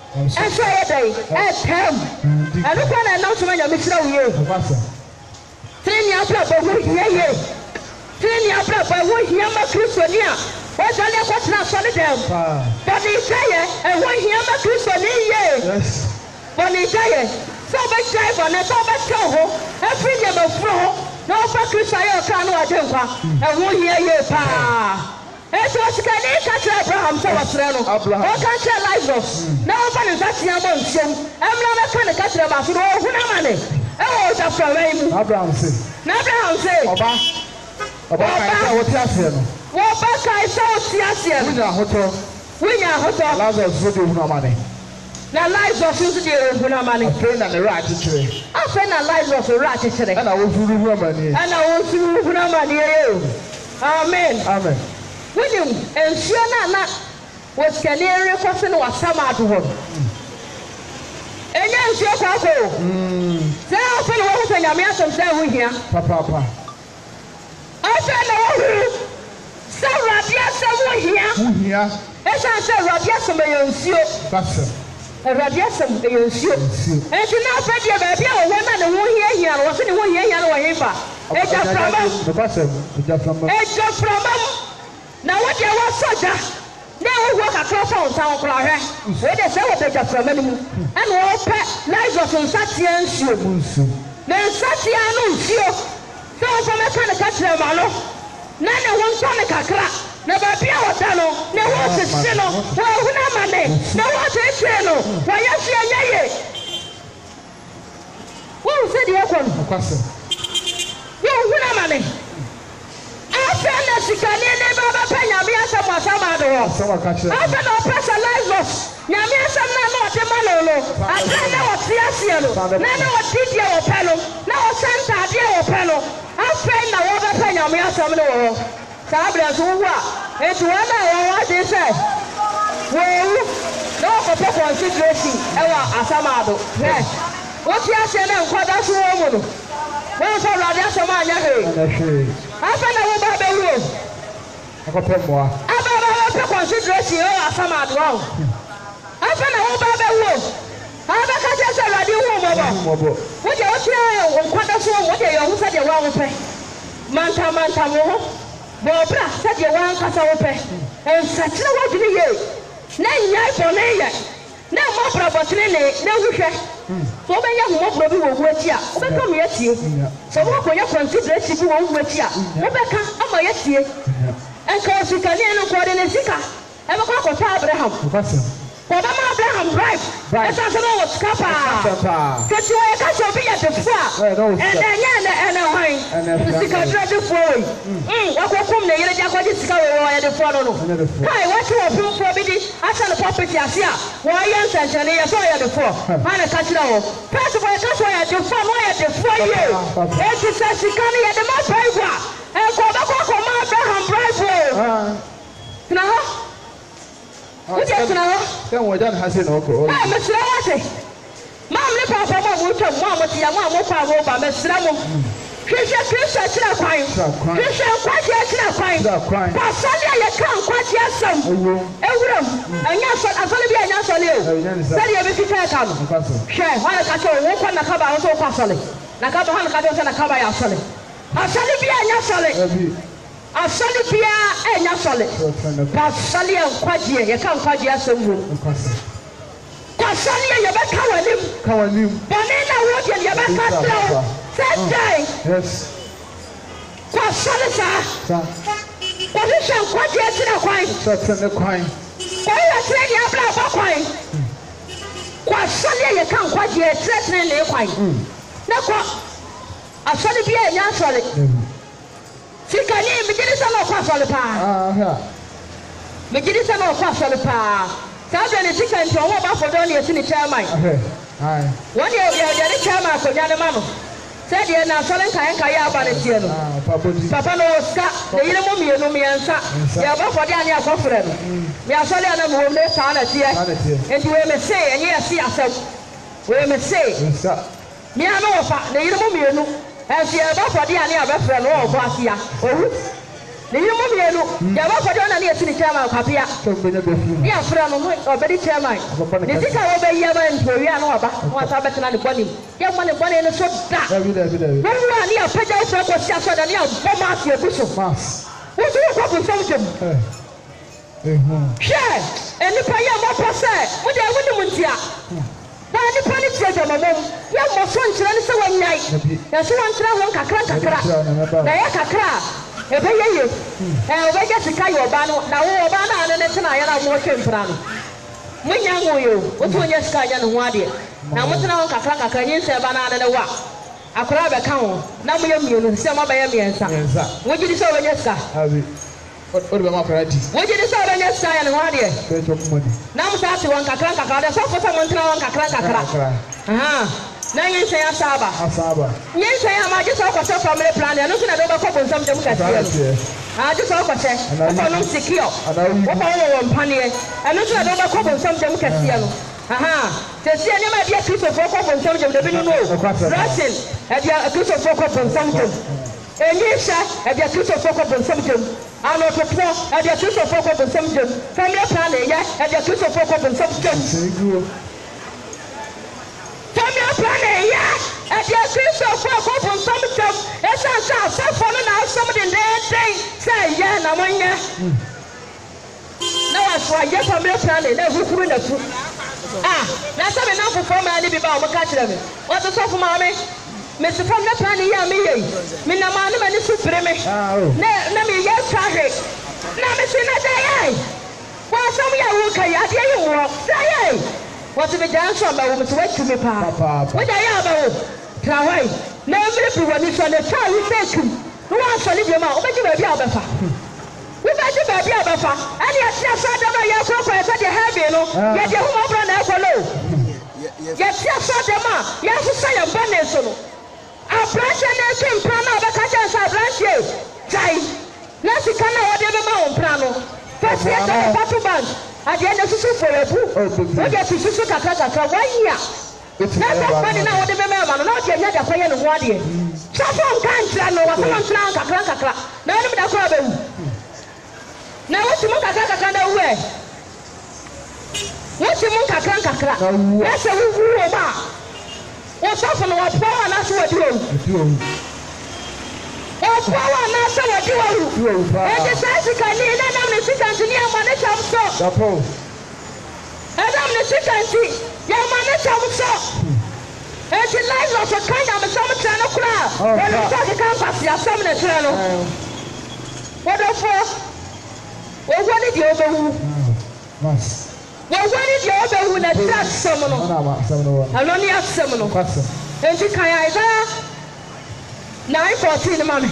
ɛnso ɛyɛ dɛ ɛtɛm ɛno kɔ na ɛnam so ma nyame kyerɛ wo yie tiri ni abira bɔ ho hia yie tiri ni abira bɔ ho hia ma kristoni a wɔdwane akɔtena asɔre dɛm bɔne gya yɛ ɛho hia ma kristoni yie bɔne gya yɛ sɛ wobɛgyae bɔne sɛ wobɛtɛw ho afiri nneɛma furo ho na wɔfa kristo ayɛ ɔkra no wɔde nkwa ɛho hia yie paa eti osikani ka kyerɛ Abraham sɛ wɔsrɛ no wɔka kyerɛ Lazarus na wɔfa ne nsateaa bɔ nsuom ɛmmra mɛka ne ka kyerɛ baafo no wɔhu no ama ne ɛwɔ ɔgyaframa yi mu Abraham se na Abraham se ɔba ɔba kae sɛ wɔte aseɛ no wɔba kae sɛ wɔte aseɛ no wonya ahotɔ wonya ahotɔ Lazarus so de ohunu ama ne na Lazarus nso de ohunu ama ne afei na ne werɛ akyekyere afei na Lazarus werɛ akyekyere ɛna wɔfuru hu ama ne ɛna wɔfuru hu ama ne yɛ amen amen wonim nsuo no a na wɔsikani rekɔ se no wasam ado hɔ no ɛnyɛ nsuo kwaako sɛ afei na wɔho sɛ nyame asɛm sɛ ho hia papaapa afei na wɔhuru sɛ Awurade asɛm ho hia ho hia ɛsiane sɛ Awurade asɛm ɛyɛ nsuo basɛm Awurade asɛm ɛyɛ nsuo ɛnti na afei deɛ baabi a wɔwɔ na ne ho hia hia no wɔse ne ho hia hia no wɔ hemfa agyaframa agyaframa agyaframa mu na wode wɔsɔgya na wɔwɔ kakra fa wo nsa wo kora hwɛ wode sɛ wɔbɛ agyaframa no mu ɛna wɔpɛ Lazarus nsateaa nsuo na nsateaa no nsuo sɛ wɔfa mɛka ne ka kyerɛ ma no na ne ho ntɔ ne kakra na baabi a wɔda no na wɔsese no wɔahunu ama ne na wɔkyerɛkyerɛ no wɔyɛ so ɛnyɛ ye wohu sɛ deɛ ɛkɔ no yɛwohunu ama ne afei na sikani ne baba pɛ nyame asɛm asɛm ado hɔ afei na ɔpɛ sɛ Lazarus nyame asɛm na na ɔde ma no no afei na wɔte aseɛ no na na wɔte deɛ wɔpɛ no na wɔhyɛ ntaadeɛ wɔpɛ no afei na wɔbɛpɛ nyame asɛm no wɔ hɔ saa berɛ nso wowu a enti wɔn a wɔwɔ ade sɛ wɔwu na wɔkɔpɛ consideration ɛwɔ asɛm ado hwɛ wote aseɛ na nkɔda so wɔ mu no wɔn sɛ Awurade asɛm anyɛ hwee afei na wɔba bɛwuro akɔpɛ mmoa aba ba wɔpɛ consideration ɛwɔ asɛm ado hɔ afei na wɔba bɛwuro abɛka kyerɛ sɛ Awurade hu mmɔbɔ wode wote nkɔda so wɔ mu wode yɛ ho sɛdeɛ wɔn pɛ mantamantam wo ho bɔɔbra sɛdeɛ wɔankasa wo pɛ nsakyerɛ wɔdwene yie na nyae bɔne yɛ na mmɔbra bɔtene ne na wohwɛ sɛ wobɛnyɛ homɔborɔ bi wɔ wo akyi a wobɛka ma yɛtie sɛ wobɛkɔnyɛ consideration bi wɔ wo akyi a wobɛka ama yɛtie ɛnka osikani no nkɔde ne sika ɛbɛkɔ akɔtɔ Abraham kɔbɛma Abraham bribe ɛsiane sɛ na ɔwɔ sika paa kɛti wɔyɛ ka sɛ obi yɛ defo a ɛnɛ ɛnyɛ ɛnɛ ɛnɛ hwan sikadura defoɔ wei wakɔkom ne yere de akɔgye sika wei wɔyɛ defoɔ no no kai wɔte wɔ pemfoɔ bi de ahyɛ ne property ase a wɔyɛ nsɛnkyɛnne yɛ sɛ ɔyɛ defoɔ ma ne ka kyerɛ wɔ pɛsɛ wɔyɛ ka sɛ ɔyɛ defoɔ na ɔyɛ defoɔ yie enti sɛ sika no yɛde ma bribe a ɛnkɔ ɔbɛkɔ akɔma Abraham bribe o tena hɔ wode tena hɔ sɛ wɔgya ne ha se na ɔkɔ a mesrɛ wate mam ne papa ma motwam mo a moteɛ mo a mokɔ a moba mesrɛ mo hwehwɛ Kristo akyerɛ kwan hwehwɛ nkwagye akyerɛ kwan pasɔle a yɛka nkwagye asɛm ɛwuram ɛnyɛ asɔle bi a ɛnyɛ asɔle o sɛdeɛ bɛfita ɛka no hwɛ hɔne ka kyɛ wo wokɔ nakaba wo sɛ wokɔ asɔle nakaba hɔne ka kyɛ wo sɛ nakaba yɛ asɔle asɔle bi a ɛnyɛ asɔle asɔle biara ɛnyɛ asɔle pasɔle yɛ nkwagye yɛka nkwagye asɛm wom pasɔle yɛ yɛbɛka w'anim bɔne na wodeɛ yɛbɛka kyerɛ wo sɛdae pasɔle saa wɔhwehwɛ nkwagye akyerɛ kwan wɔyɛ kyerɛ ne abra abɔ kwan pasɔle yɛ yɛka nkwagye akyerɛ kyerɛ ne kwan ne kɔ asɔle biara ɛnyɛ asɔle sikani megyedi sɛ na ɔkɔ asɔle paa megyedi sɛ na ɔkɔ asɔle paa saa bɛ ne sika nti ɔwɔ ɔba afɔdɔ ne yɛsi ne chairman wɔn deɛ yɛde chairman akonnwa ne ma no sɛdeɛ na asɔle nkae nkae aba ne tie no papa no wɔ sika ne yere mu mmienu mmiɛnsa yɛbɔ afɔde a ne akɔfrɛ no me asɔle a na mewom ne saa na teɛ enti wei me see ɛnyɛ yɛse asɛm wei me see mea me wɔ fa ne yere mu mmienu ɛnso yɛbɔ afɔde a ne abɛfrɛ no wɔwɔ asia owu ne yimu mienu ya ba fọdọ na ne yesi ni chairman kwapia ne ya fra no obedi chairman ne sika wo be yia ba ntori a no aba no asa betena ne boni ya mo ne boni ne so da David David David wo wa ne ya pagya so ko sia so da ne ya bo ma afi ebuso Mass wo so ko ko so dem eh eh hwe eni pa ya mo pose mo de wo ni mo ntia ba ni pa ni tie de mo mo ya mo so nkyere ne se wanyai ya so wankyere ho kakra kakra na ya kakra ebe ye ye eh obe je sika yo ba no na wo ba na ane ne tena ya na mo twempra no munya ngo yo wo to nya sika nya no ho ade na mo tena ho kakra kakra nyi se ba na ane ne wa akora be ka ho na mo ye mienu se mo ba ye miensa wo gidi se wo nya sika abi o de ma fara di wo gidi se wo nya sika ya no ho ade be to mo di na mo sa se won kakra kakra de so ko se mo tena ho kakra kakra aha na yin se ya saba asaba yin se ya ma je so ko se family plan ya no so na do ba ko bon sam dem ka se ah je so ko se ko no secure wo ko wo mpane e no so na do ba ko bon sam dem ka se no aha te se ne ma dia kristo fo ko bon sam dem de bi no no russian e dia kristo fo ko bon sam dem enyisha e dia kristo fo ko bon sam dem ano to po e dia kristo fo ko bon sam dem family plan e ya e dia kristo fo ko bon sam dem Family plan ya e dia kristo fo ko bon sam dem e sa sa sa fo no na som de den say ya na monya na wa so ya family plan na hukuru na fu ah na so me na fu fo ma ni bi ba o ka kire me o to so fu ma me me se family plan ya me ye me na ma na me ni su pire me na na me ya trahe na me se na da ye wa so me ya wo kai ade ye wo da ye what if the dance on my woman to wait to me, Papa? What I am about Trawai, never be one is on the child we take him. Who wants to leave your mouth? But you may be a buffer. We might be a buffer, and yet, yes, I don't know your progress at the heavy, you know, yet your home run out below. Yes, yes, I am. Yes, I say a bonnet. Our branch and their king, Prano, the Kajas are branch you. Jai, let's see, can I order my own Prano? First, yes, I have to bank. At the end of the super, what get to Susu Kakaka, one year. That's funny now, the member, not yet a player of one year. Some can't know what's on Kakaka. Now, I'm the problem. Now, what's the Kakaka away? What's the Kakaka? That's a woman. What's up on what power and that's what you What's power and that's what you do? And the size you can need, and I'm the second to near Manette of so. And I'm the second to young Manette of so. And she lies of a kind of a summer channel crowd. When I talk to campus, you are summoning a channel. What the fuck? Well, what did you overwho? Well, what did you overwho that trap seminal? I'm only a seminal. And she can nine fourteen, mommy.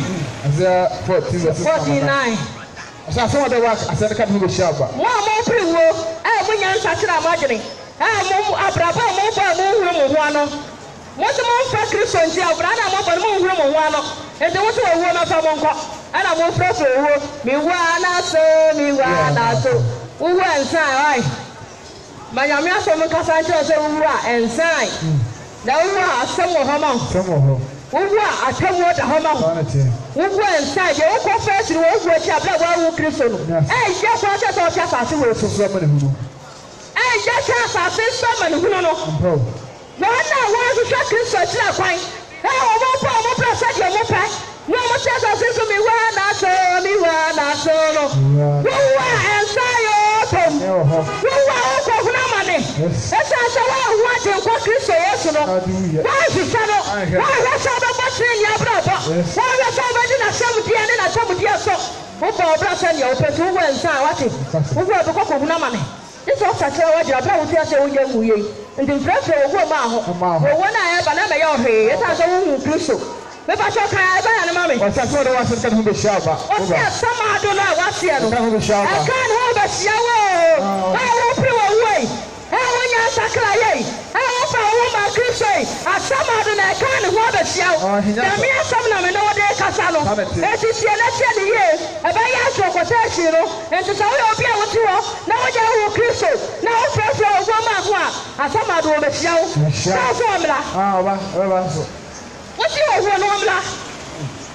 Forty-nine. So some of the work I said I can't move sharp. One more pretty well. I win and touch it. I'm imagining. I move up, up, move up, move one. What's the more factory son? I'm up and move room one. And there was a woman from Monco. And I'm more fresh. Me one, so me one, so who went sign? My young man from Cassandra and sign. Now we are some of her. Some of her. Who are tell what the home who went inside your confession was what you have done Christian. Hey, just what I thought I was so many who. Hey, just as I said, someone who know. No, no, one who shot Christian, fine. Hey, I'm up on my plus at your moped. No one says I said to me, well, not so, me, well, not so. Who are inside your home? Who are over money? That's how I want to walk Christian. Why is it? Why is it? Why is somebody not seventy and I told you so? Who for Brassen, you open two well, sir, what it? Who will the cock of money? It's all such a way about what you say, you and the pressure of woman. When I have another your hair, it has a woman crucial. Maybe I shall cry by mommy. What's that? What was it? Can be sharp? What's that? Some I don't know what's here. I can't hold a shower. I won't put away. I want you to cry. I want a woman Christian. I somehow can't hold a shower. There may be some of them know they Casano. As you see, let's say the year. If I ask for protection, and to say, I'll be able to now you are Christian. Now, first of all, woman, I somehow do a show. That's all. Oh, what's your one? Who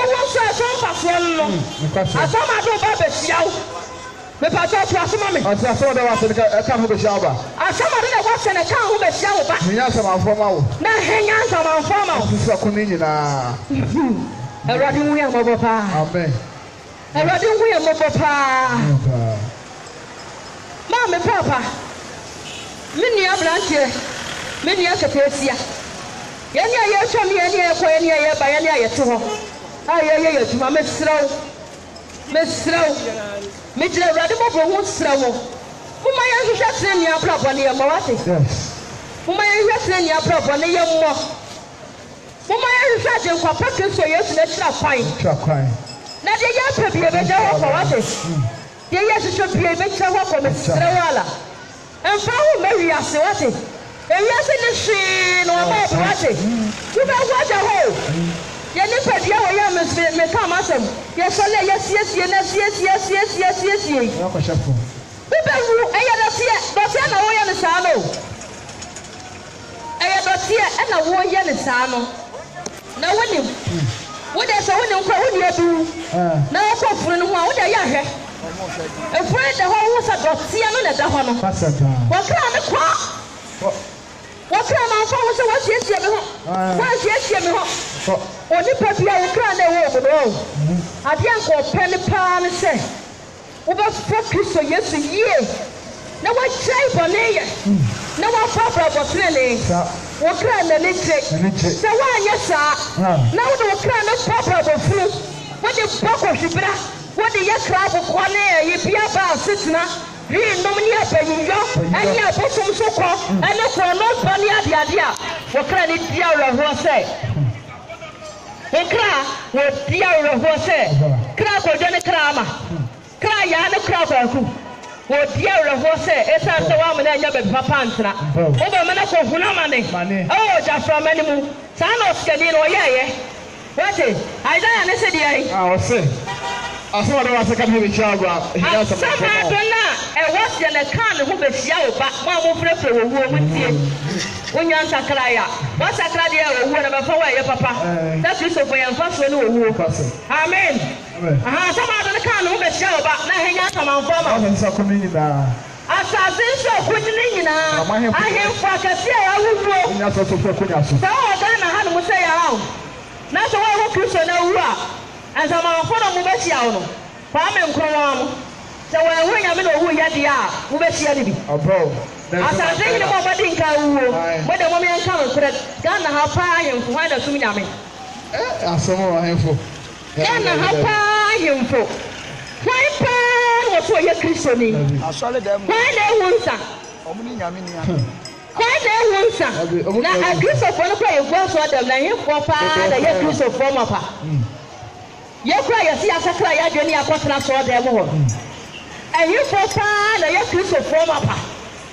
wo so so mpaso no asama do ba be siaw me pa to to asama me ati asama da wa se ka ka ho be siaw ba asama de wa se ne ka ho be siaw ba nya asama afoma wo na henya asama afoma wo so ko ni nyina Eradi wu ya mo papa amen Eradi wu ya mo papa ma me papa mini abrantie mini asepesia yani aye twa me yani aye kwa yani aye ba yani aye to ho aye aye ya tuma mesraw mesraw me jira Eradi mo bro hu srawo muma ya hwehwe tene ni abrabo ne ya mawate yes muma ya hwehwe tene ni abrabo ne ya mo muma ya hwehwe aje kwa pakristo Yesu na tira kwan tira kwan na de ya pe bie be jawo kwa wate de ya hwehwe bie be tira ho kwa mesraw ala emfa hu meri ase wate ewiase ne hwe no aba wate you be waja ho ye ni pe dia wo ya me me ka masem ye so le ye siesie na siesie siesie siesie ya kwa shafo you be wu eya do tie do tie na wo ye ne sa no eya do tie e na wo ye ne sa no na wonim wo de so wonim kwa wo ni adu na wo ko furu no ho a wo de ya hwe efure de ho wo sa do tie no na da ho no pasata wo kra ne kwa wo kra na fa wo se wo siesie me ho wo siesie me ho oni pa bia wo kra na wo obodo ade anko pe ne pa ne se wo ba fa Kristo Yesu yie na wo chai bone ye na wo fa bra botrele wo kra na ne che se wo anya sa na wo wo kra na fa bra bofru wo de bako hwibra wo de ye kra boko ne ye bia ba sitina ri nom ni abayinyo anya bosom so ko ene ko no bani ade ade a wo kra ne dia wo se wo kra wo dia wo se kra ko de ne kra ma kra ya ne kra ko ku wo dia wo se esa se wa me na nya be papa ntena wo be me na ko huna mane oh ja from ani mu sa na oskani no ye ye wate Isaiah ne se dia yi ah o se asoma da wa se ka be chiagwa hiya sama sama dona e wose ne kan ho be sia wo ba ma mo frefre wo wo mutie wonya nsakra ya wasakra dia wo wo na be fa wa ye papa that Kristo for yan fa so ne wo wo amen aha sama dona kan ho be sia wo ba na henya sama mfa ma nsa ko ni na asaze so ko ni nyina ahemfo akase ya wuwo nya so so ko nya so sa o ga na ha no mo se ya ha na so wo Kristo na wu a asama mfa no mo be sia wo no fa me nkrowa mo se wo ehwe nya me no wu ya dia wo be sia ni bi abo asaze ni mo ba din ka wuwo mo de mo me nka no kre ga na ha pa ahemfo ha da sum nya me eh asoma ahemfo ga na ha pa ahemfo why pa wo so ye Kristo ni asole dem why na ehunsa omuni nyame ni ya why na ehunsa na a Kristo for no kwa ye gwa so dem na ahemfo pa da ye Kristo for mo pa ye kura ye si asakra ya dwani akotena so dem ho ahemfo pa da ye Kristo for mo pa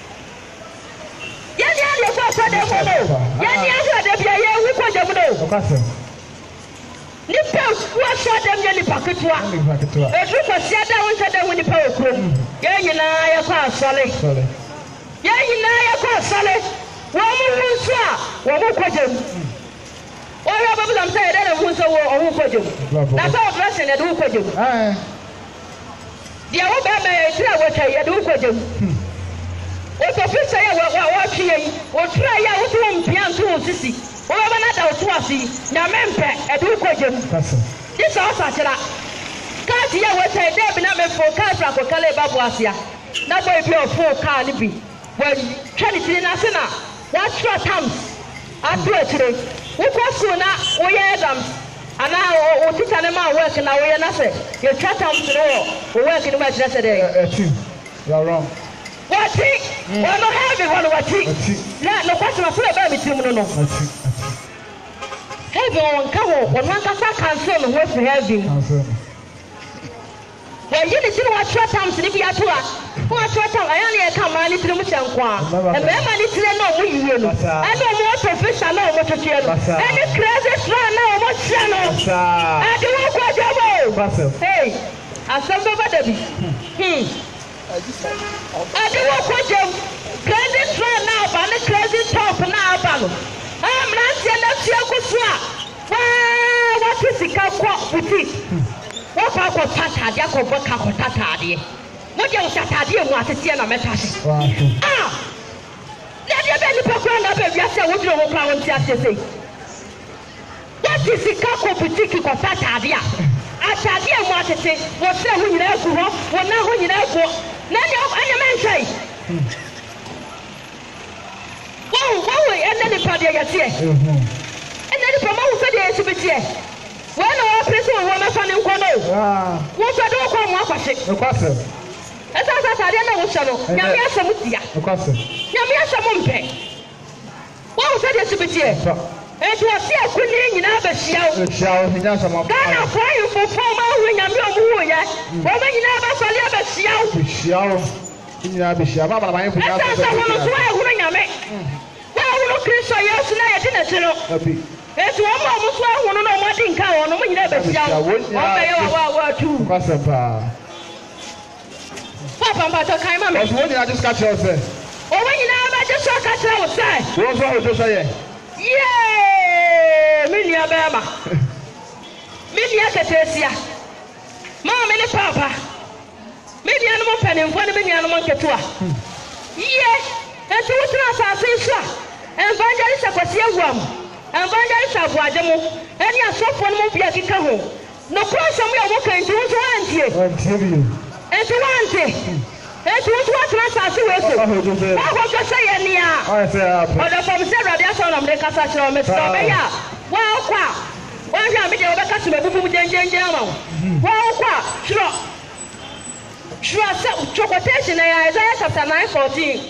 ye ni ade ko so dem ho ye ni ade de bia ye wu ko dem no ni pa wa so dem ye ni paketwa edu ko sia da won se da woni pa okrom ye nyina ye kwa asole ye nyina ye kwa asole wo mu nso a wo mu kwagem o ya babu lam say da mu nso wo o mu kwagem na so operation ye du kwagem eh dia wo ba me tira wo tay ye du kwagem o to fi say wo wo twie o tira ya wo to mpia nto sisi o ba na da o to asi na mempe e du kwagem this house achira car ye wo tay dey bi na me fo car fra ko kale babu asia na boy bi o fo car ni bi when twenty three na se na what short terms adu achire wo ko so na wo ye exams ana o teacher ne ma work na wo ye na se ye short terms no wo work ni ma chire se dey eh team you are wrong what thing wo no have it what thing na no question na so be mi team no no heaven won ka wo won wan ka sa cancel no wo fi heaven wa yi ni tiri wa short terms ni bi ato a wa short term ayan ne ka ma ni tiri mu chenkwa e be ma ni tiri no mu yiye no e no mo professor no mo tete no e ni crazy man no mo tire no e de wo kwa jabo hey asem do bada bi hmm e de wo kwa jabo crazy man na ba ni crazy top na ba no am na tie na tie ku so a wa tu sika kwa boutique wo pa ko tatade akobọ ka ko tatade mo je o tatade mu atete na metase ah na dia be ni pakwa na be wiase wo diro wo kwa won ti asese wo tu sika ko boutique ko tatade a atade mu atete wo sre ho nyina egu ho wo na ho nyina egu na ni anya menhwai wow wow ene ni pade ya tie ene ni pama wo se de yesu betie wo na wo preso wo ma fa ne nko no ah wo fa do ko mo akwase ekwase esa sa sa de na wo hye no nyame asem tia ekwase nyame asem mpe wo se de yesu betie etu ose akuni nyina ba hyiawo hyiawo hinya asem apa kana fo yufo ma hu nyame omu wo ye wo ma nyina ba sole ba hyiawo hyiawo nyina ba hyiawo ma ba ma yin fu nyame esa sa wo no so ehuru nyame Kristo Yesu na yedi na tiro. Abi. Etu o mo mo so ahunu no mo di nka wo no mo nyina be tia wo. O be ye wa wa wa tu. Kwasempa. Papa mba to kan ma me. O so nyina just catch us there. O wo nyina ba just so catch us there. Wo so o just say. Yeah! Me nia be ma. Me nia ketesia. Ma me ne papa. Me nia no mo panimfo ne me nia no mo nketua. Yeah! Etu wo tena asase so. Evangelist akwasi awam evangelist abuademo eni asofo no mo bia kika ho no kwasam ya mo kan tu so antie antie enti wante enti wo twa asase we so wa ho jo se ye nia o se apa o do fam se rade aso na me kasa kire me so be ya wa kwa wa hwa me de wo be kasa me bubu jenjenjen ama wa kwa kire kire se chokotation ya Isaiah chapter nine fourteen.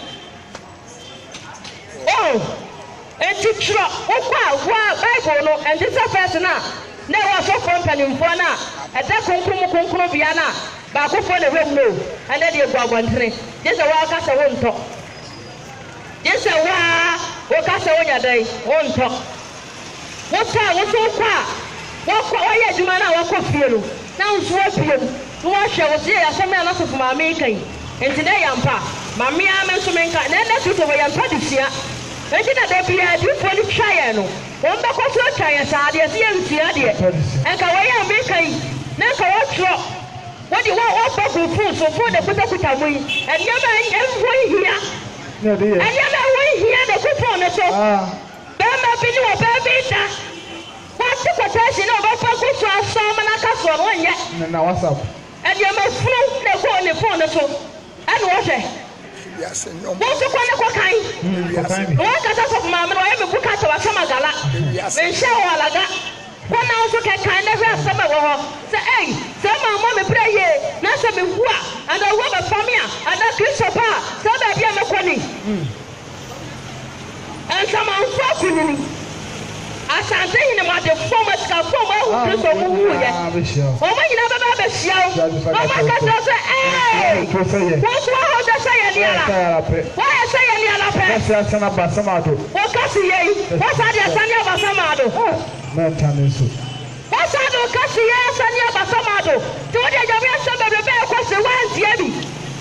Oh, and to try, oh, Bible, no, and this is person now. Never so company in Fona, at that Kunkum Kunkum Viana, Baku for the room, no, and then you go one train. This is a walk as a one talk. This is a walk as a one day, one talk. What time was so far? What quiet you man, I walk off you. Now, swap you. Wash your day, as a man of my making. And today I'm pa. Mammy, I'm a sumenka, and that's what I am Patricia. And then they be a different trial. One back of your trials are the idea. And Kawaya and Bakery. Never watch drop. What do you want all back with food so for the Putakuta wing? And you're every here. And you're way here the coupon. So, Bama Pinu or Babita. What's the quotation of a focus on some and a castle one yet? Now, what's up? And you're my fool, the phone, the phone, so. And what? Yes, and no. What's the one of kind? What got up of Mamma? I have a book out of a summer gala. Yes, and show all I got. One also can kind of have some of her. Say, hey, some of Mamma pray here. Nasa me wha, and I want a family, and a Christopher, so that you are funny. And some are fucking. As I'm saying about the former former who who oh my never show. Oh my God, hey, what's what I say any why I say any other person? What can see? What's that? Sanya Basamado. What's that? Cassia Sanya Basamado. Do the Jamaican of the bear across the one Tiabi.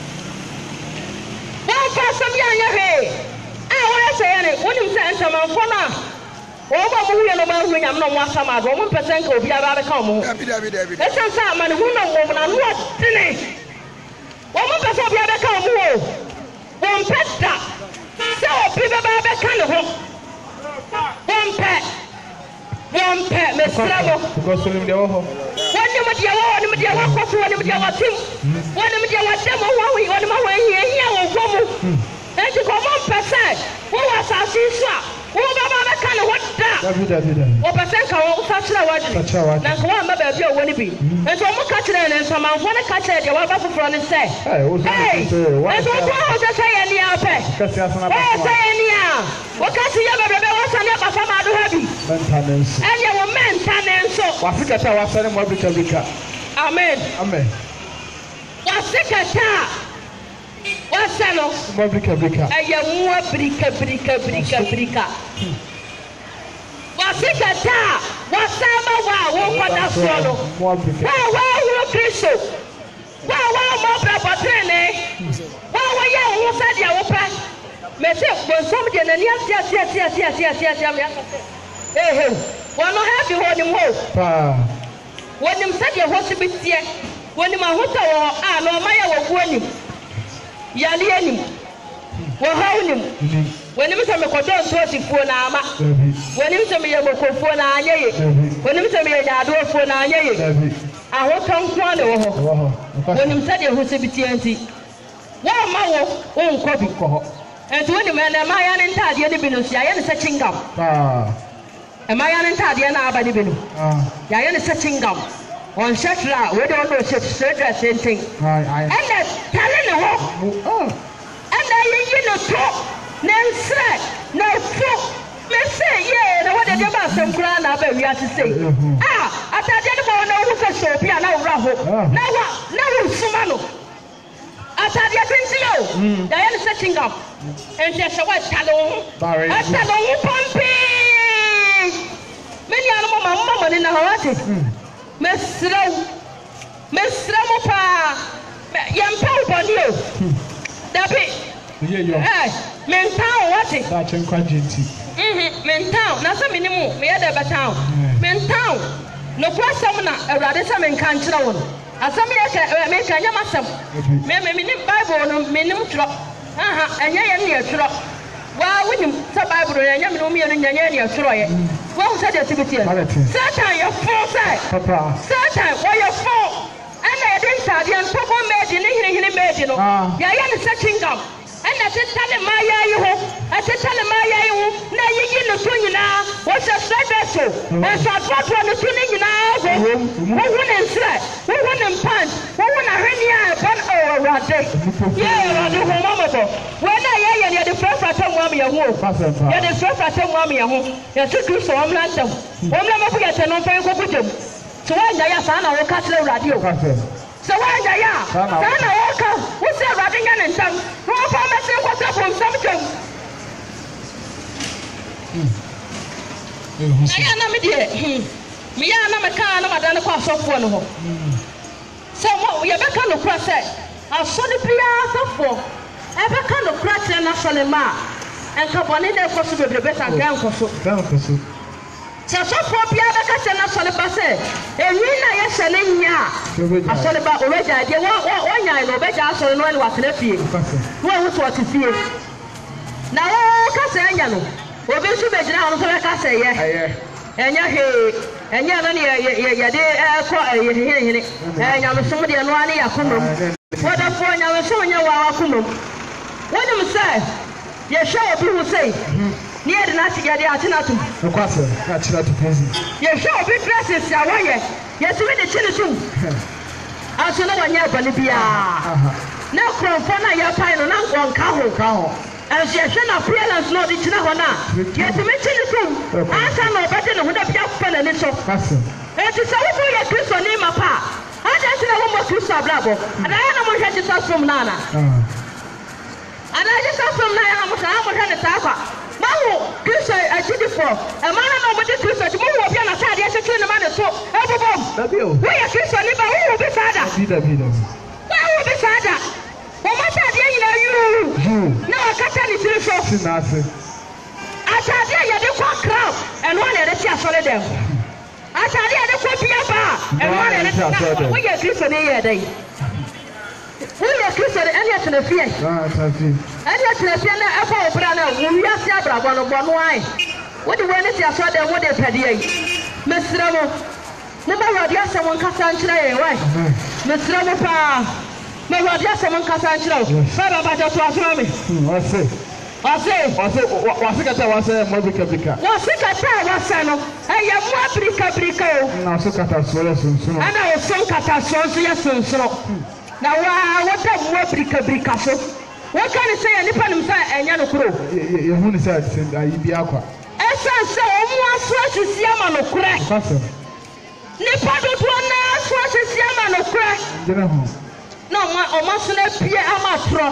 One person, yeah, I want to say any. What you say, someone for now? Oh, we are no man who am not one some other one percent of the other come. Let's say, man, who know woman and what dinner. One percent of the other come. One pet that. So, people by the kind of one pet. One pet, Miss Level. Because when you were one of your own, with your work, one of your team, one of your demo, one of my way here, or woman. And to come on percent. Who was our sister? Who Baba can what that? Or percent can touch the word. That's one baby or when it be. And so I'm catching and some of one catch it, you are about to front and say, hey, that's what I say any other. Oh, say any other. What can you ever be? What's on your Papa do heavy? Maintenance. And you were maintenance. So, what's the car? What's the more? Amen. Amen. What's the car? What's that? Mobrika brika. I am more brika brika brika brika. What's it that? What's that? Wow, what that's swallow. Wow, wow, you Christo. Wow, wow, more brapa trene. Wow, wow, yeah, who said you open? Me say, when somebody and yes, yes, yes, yes, yes, yes, yes, yes. Hey, hey. Wono happy honim ho. Pa. Wonim sade ho so bitie. Wonim ahota wo a no maya wo guanim. Yale anim. Wo hawnim. Wonim se me kodon so sifuo na ama. Wonim se me yemokofuo na anyeye. Wonim se me nyadofuo na anyeye. Ahota nko na wo ho. Wonim sade ho so bitie anti. Wo ma wo onko bi ko ho. Enti wonim na maya ne ntade ne bi no sia ye ne se chingam. Pa. Emaya ne ntade na aba ne bi no. Ah. Ya ye ne se chingam. On shatra we don't know shit straight dress thing. Ai ai. And that tell ne ho. Oh. And I ye no to. Nensre na fo. Me say ye na what dey ba sem kura na ba wi ase say. Ah, atade ne bo na wo se so bia na wo ra ho. Na wa na wo suma no. Atade tinti yo. Da ye ne se chingam. And just what talo. Atalo pompi. Many animal mama ni na ho ate. Mesrau. Mesrau pa. Yampa ubani o. Dabi. Ye yo. Eh, mentown what it? That chen kwa jinti. Mhm, mentown. Na so minimu, me ya da betown. Mentown. No kwasam na Awurade se men kan kire wo no. Asam ye ka me ka nya masam. Me me minim Bible no minim tro. Aha, enye ye ne tro. Wa wonim se Bible no nya me no me no nya nya ne tro ye. Wa hu se de tibitie. Satan ye fo say. Papa. Satan wa ye fo. Ana ye den tade an to ko medi ne hine hine medi no. Ya ye ne se kingdom. And I tell my yayo, I tell my yayo, now you know, Tunina, what's a straight vessel? And so I brought one to Tuning now. Who wouldn't say? Who wouldn't punch? Who wouldn't hang ya? But oh, Rade. Yeah, I do mamma. When I hear the first I tell mommy a wolf, you're the first I tell mommy a wolf. You're too good for one land. One never forget to know for you. So I have a will catch the radio. So why are ya? Sana waka. What's that riding and some? No promise what's up from something. I am a dear. Me and I'm a car, no matter cross of one. So what we have a kind of cross it. I'll show the Pia for. Ever kind of crash and national ma. And Cabonina for the better ground. So so for Pia Bacana Solipase, and we are selling ya. I saw about already. I did one year, no better, so no one was left here. What was what to fear? Now, Cassano, or be to be down for a cassa, yeah. And ya here, and ya only a day, and I'm somebody and one year. What a point I was showing you our Kuno. What do you say? Yes, sure, people say. Near the Nazi Atinatu. No question, that's not to prison. Yes, sure, big dresses, I want you. Yes, we the chili too. I saw no one yet, Bolivia. Now, from Fana, your pine and one cow. And she has shown appearance, no, it's not one. Yes, we chili too. I saw no better than what I've pen and it's so fast. And to say, for your Christian name, my pa. I just know one more Christian Bravo. And I know what you talk from Nana. And I just talk from Nana, I'm going to talk. Mamu, Christ, I did it for a man. No, but this Christ, you will be on a side. Yes, it's in the man. So, everyone, we are Christian. Who will be father? Where will be father? What matter? You know, you. No, I can't tell you to so. I tell you, you do quite crowd and one at the church for them. I tell you, the quite be a bar and one at the church. We are Christian here, day. We are Christian and yet in the fear. And yet, the fear of our brother, we are Sabra, one of one wine. What do you want to say? There would have had you, Mister Ramo. Never had you someone Cassantra, right? Mister Ramo, never had you someone Cassantra. Father, but that's what's wrong. I say, I say, I say, what's it? I was a Mobica Brica. What's it? I was a no. I am Mobica Brico. Now, so catastrophe. And I was some catastrophe, yes, so. Now, what a Mobica Bricasso. What can you say? Any panum and Yanokro? You said, I be aqua. As I say, one swatch is Yamano crack. Nipado to one swatch is Yamano crack. No, my almost left Pierre Amatro.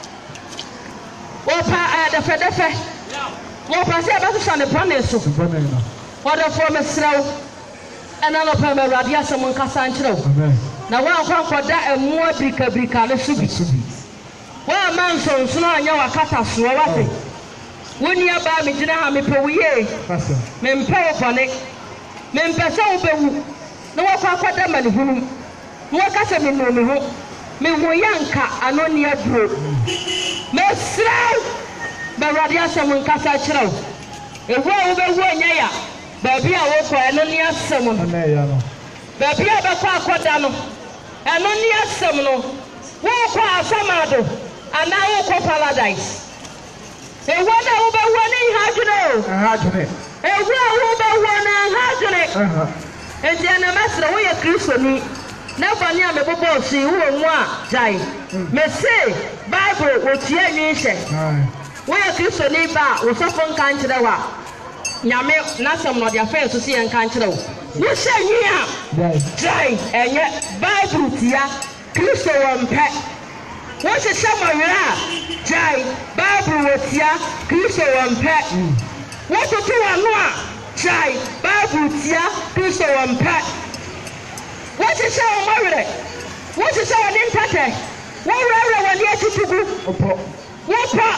What I the Fedefe? What I say about the Sunday Paneso? What a former slow and another permanent radia, someone Cassancho. Now, one come for that and more brica brica, the Subi. Well, man, so soon I know a catastrophe. When you buy me, you know how me per year. Men pay for it. me mpese wo bewu na wo kwa kwada mane hunu wo ka se me no me ho me ho yanka anoni aduro me sraw ba radio asem nkasa kyerɛw ewu a wo bewu anya ya ba bia wo kwa anoni asem no na ya no ba bia ba kwa kwada no anoni asem no wo kwa asamado ana wo kwa paradise ewu na wo bewu ni ha dwene ha dwene ewu a wo bewu na ha dwene aha enti ana masra wo ye kristoni na bani a mebobo si wo mu a jai me say bible wo tie nwi hye wo ye kristoni ba wo sofo nkan kire wa nyame na sam no dia fa so si nkan kire wo wo hye nwi a jai enye bible tia kristo wo mpe wo hye samawira jai bible wo tia kristo wo mpe wo tutu wa no a jai bible tia kristo wo mpe what is our marriage? What is our intate? What rare when you to go? What part?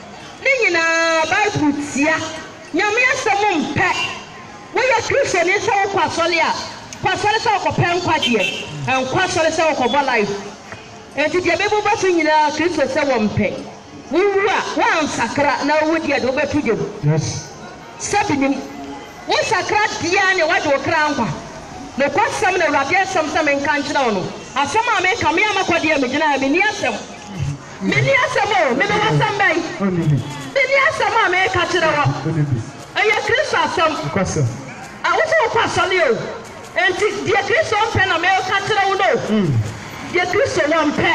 Nina Bible tia. Yamia samum pet. We are Christian in so quasolia. Quasolia or pen quadia and quasolia or life. And if you have ever been in a Christian seven pet, we were one sacra now would get over to you. Yes. Sabin. What sacra diane what your crown? No kwasam na radio sam sam enkan kira ono asama me kame amakwade me gina me ni asem me ni asem o me be wasam bai me ni asem me ka kira wo aye kristo asem kwasam a wo so kwasale o enti die kristo mpe na me ka kira wo no die kristo wo mpe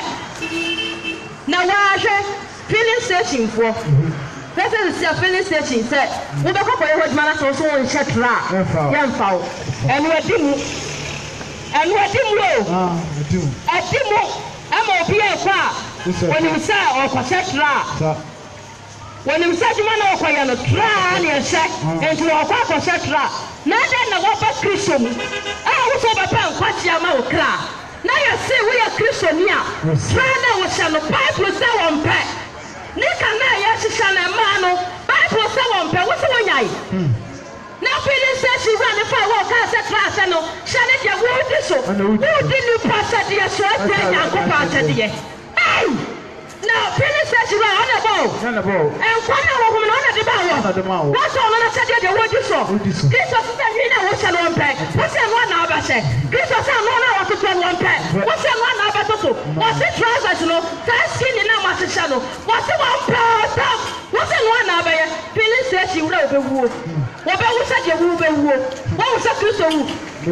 na wa hwe filling station for This is a filling station. Said, we be couple of months or so in Shetra. Young fowl. And we do. And we do. Ah, I do. I do. I'm a P A car. When you say, or Shetra. When you say, you know, for your try and check and to a quack or Shetra. Now then, the Wapa Christian. I was over Pan Quachia Cra. Now you see, we are Christian here. Try now, we shall pipe with our pet. Nika na ya shisha na mano Bible say won pe wo se won yai na filling say she run the fire work as a class no shane dia wo di so wo di ni pastor dia so te yanko pastor dia hey na filling say she run on the ball on the ball and kwana wo hu na de ba wo what so no na say dia wo di so Jesus say ni na wo se won pe wo se no na ba se Jesus say no na wo to won pe wo se no na ba to so wo se trousers no say skin na ma se sha no wo se won pe wo se no na ba ye filling say she wura obewu wo be wo se dia wo obewu wo wo se Kristo wu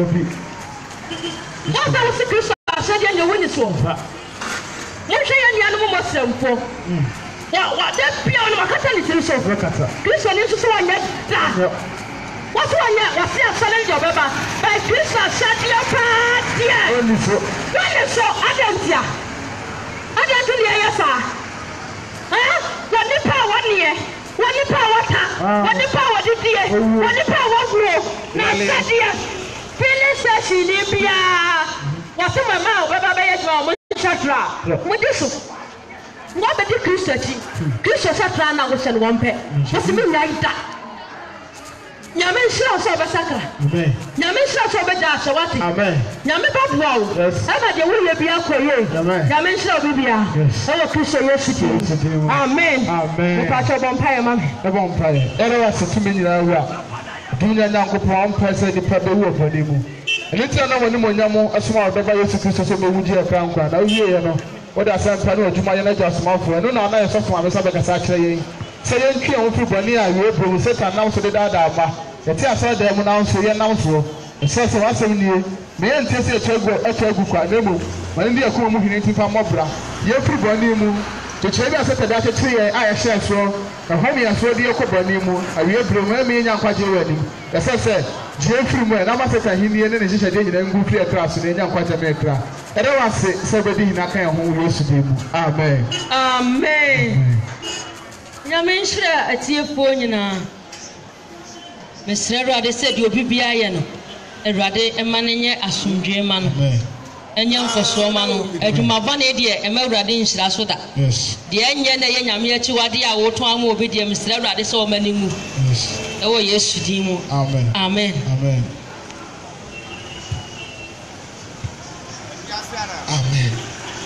wo se wo se Kristo se dia nye wo ni so mo hwe ye nia no mo semfo wa wa da pia no makata ni tiri so Kristo ni so so anya da what one ya wa se challenge obeba by Kristo shadia pa dia oni so oni so adantia adantia ni yesa eh woni pa woni e woni pa wata woni pa wodi die woni pa wogro na shadia feeling session ni bia wa se mama obeba be ye jwa mo chatra mo diso mo be di Kristo chi Kristo chatra na wo se no wonpe wo se mi nyai da Nyame nshira so be sakra amen nyame nshira so be da shawati amen nyame ba bua wo ema de wo ye bia koye nyame nshira obi bia ewo Kristo Yesu ti amen amen pa cho bon paye mame e bon paye ere wa se tumi nyina wu a dunya nyankopon ampa se di pa be wu ofani mu ene ti na woni monyamo asoma odoba Yesu Kristo so be wu ji e kan kwa na wiye ye no wo da sampa na odwuma ye na ja asoma fo eno na na ye so fo amesa be kasa kire yen se yen twa wo fi boni a ye bro Satan na so de da da ba yeti asara da mu na so ye na so se se wasem nie me yen tie se etwagu etwagu kwa na mu mane ndi akoma mu hini tifa mobra ye fi boni mu to chebe asata da tete ye a ye hye so na homi aso de ekọ boni mu awie bro ma me nya nkwaje wani ye se se je fi mu na ma Satan hini ne ne hye de nyina ngu fi ekra so ne nya nkwaje me ekra ere wase se be di hina kan ho Yesu de mu amen amen nyame nhyira atiefo nyina mesre Awurade sɛ de obi bia yɛ no Awurade ɛma ne nyɛ asomdwe ma no ɛnyɛ nkɔsoɔ ma no adwumabɔ ne deɛ ɛma Awurade nhyira so da deɛ ɛnyɛ na ɛyɛ nyame akyiwade a woto ama obi deɛ mesre Awurade sɛ ɔma ne mu ɛwɔ Yesu din mu amen amen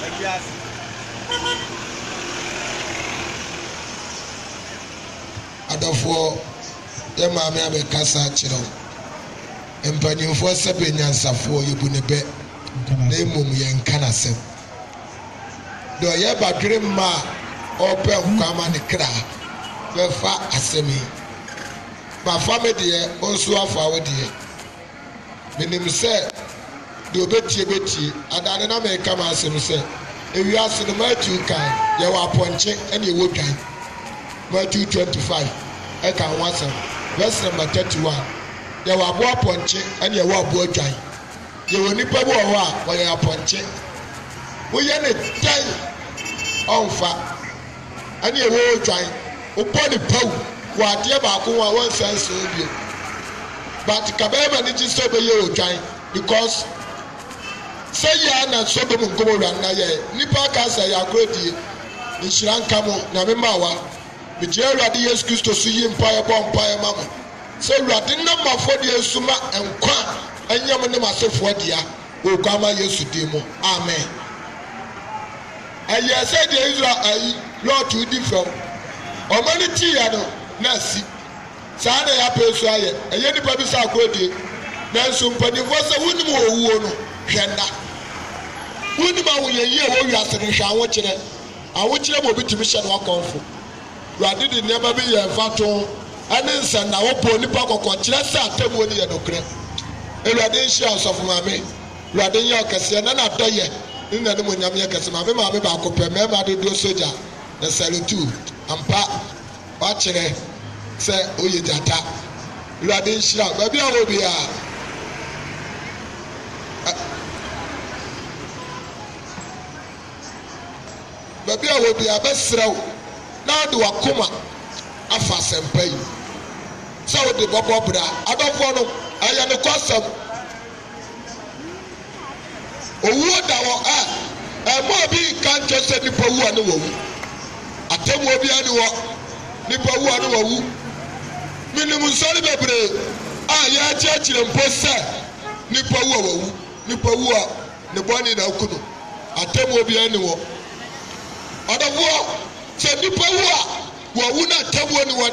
adafo ye maame abekasa kyerɛw mpanyinfo sɛbe nyansafo yebu ne bɛ na emom yɛ nkana sɛm do ye badwere ma ɔpɛ nkwama ne kra bɛfa asɛm yi ba fame deɛ onso afa wo deɛ menim sɛ de obetie betie adane na me kama asɛm sɛ ewiase no Matthew kan yɛ wɔ apɔnkye ɛne ɛwɔ dwan Matthew twenty-five ɛka ho asɛm verse number thirty-one yɛ wɔ aboa apɔnkye ɛne ɛwɔ aboa dwan yɛ wɔ nipa bi wɔ hɔ a wɔyɛ apɔnkye woyɛ ne dan ɔmfa ɛne ɛwɔ dwan wobɔ ne pawu wɔ adeɛ baako ho a wɔnsan sɛ bio but kabɛɛma ne gye sɛ ɔbɛyɛ wɔ dwan because sɛ yɛ na sodom nkɔmɔwura nna yɛ nipa ka sɛ yɛ akorodie nhyira nka mo na memawa megyina awurade yesu kristo so yi mpaeɛ bɔ mpaeɛ ma mo sɛ awurade nam afɔdeɛ so ma nkwa ɛnyɛ mo ne m'asefoɔ dea wɔ kwama yesu din mu amen ɛyɛ sɛ deɛ israel ayi lɔɔto di fam ɔma ne tiiɛ no na asi saa na yɛapɛ so ayɛ ɛyɛ nipa bi sɛ akorodie nanso mpanimfoɔ sɛ wonim ɔwuo no hwɛ nna wonim ahoyɛyi a wɔwi ase no hwɛ ahokyerɛ ahokyerɛ ma obi tumi hyɛ no akɔmfo awurade de nneɛma bi yɛ mfato ɛne nsɛnna wɔbɔ nipa kɔkɔ kyerɛ sɛ atemmuo no yɛ nokorɛ awurade nhyia asɔfo maame awurade nyɛ ɔkɛseɛ na nadɔ yɛ ne nanom onyam yɛ kɛse maame maame baako pɛ mmarima dodoɔ sogya na salutu ampa wakyerɛ sɛ oyɛ gyata awurade nhyira baabi a wɔ biara baabi a wɔ biara bɛserɛw na wode wakoma afa asɛmpa yi sɛ wode bɔbɔ bra adɔfoɔ no ɛyɛ ne kɔsɛm owuo da wɔ ɛ ɛma bi nka nkyɛ sɛ nipa wu a ne wawu atemmuo biara ne wɔ nipa wu a ne wawu menim nsɔre bebree a yɛakyerɛkyerɛ mpo sɛ nipa wu a wawu nipa wu a ne bɔne na aku no atemmuo biara ne wɔ ɔdɔfoɔ sɛ nipa wu a wawu na atemmuo ne wɔ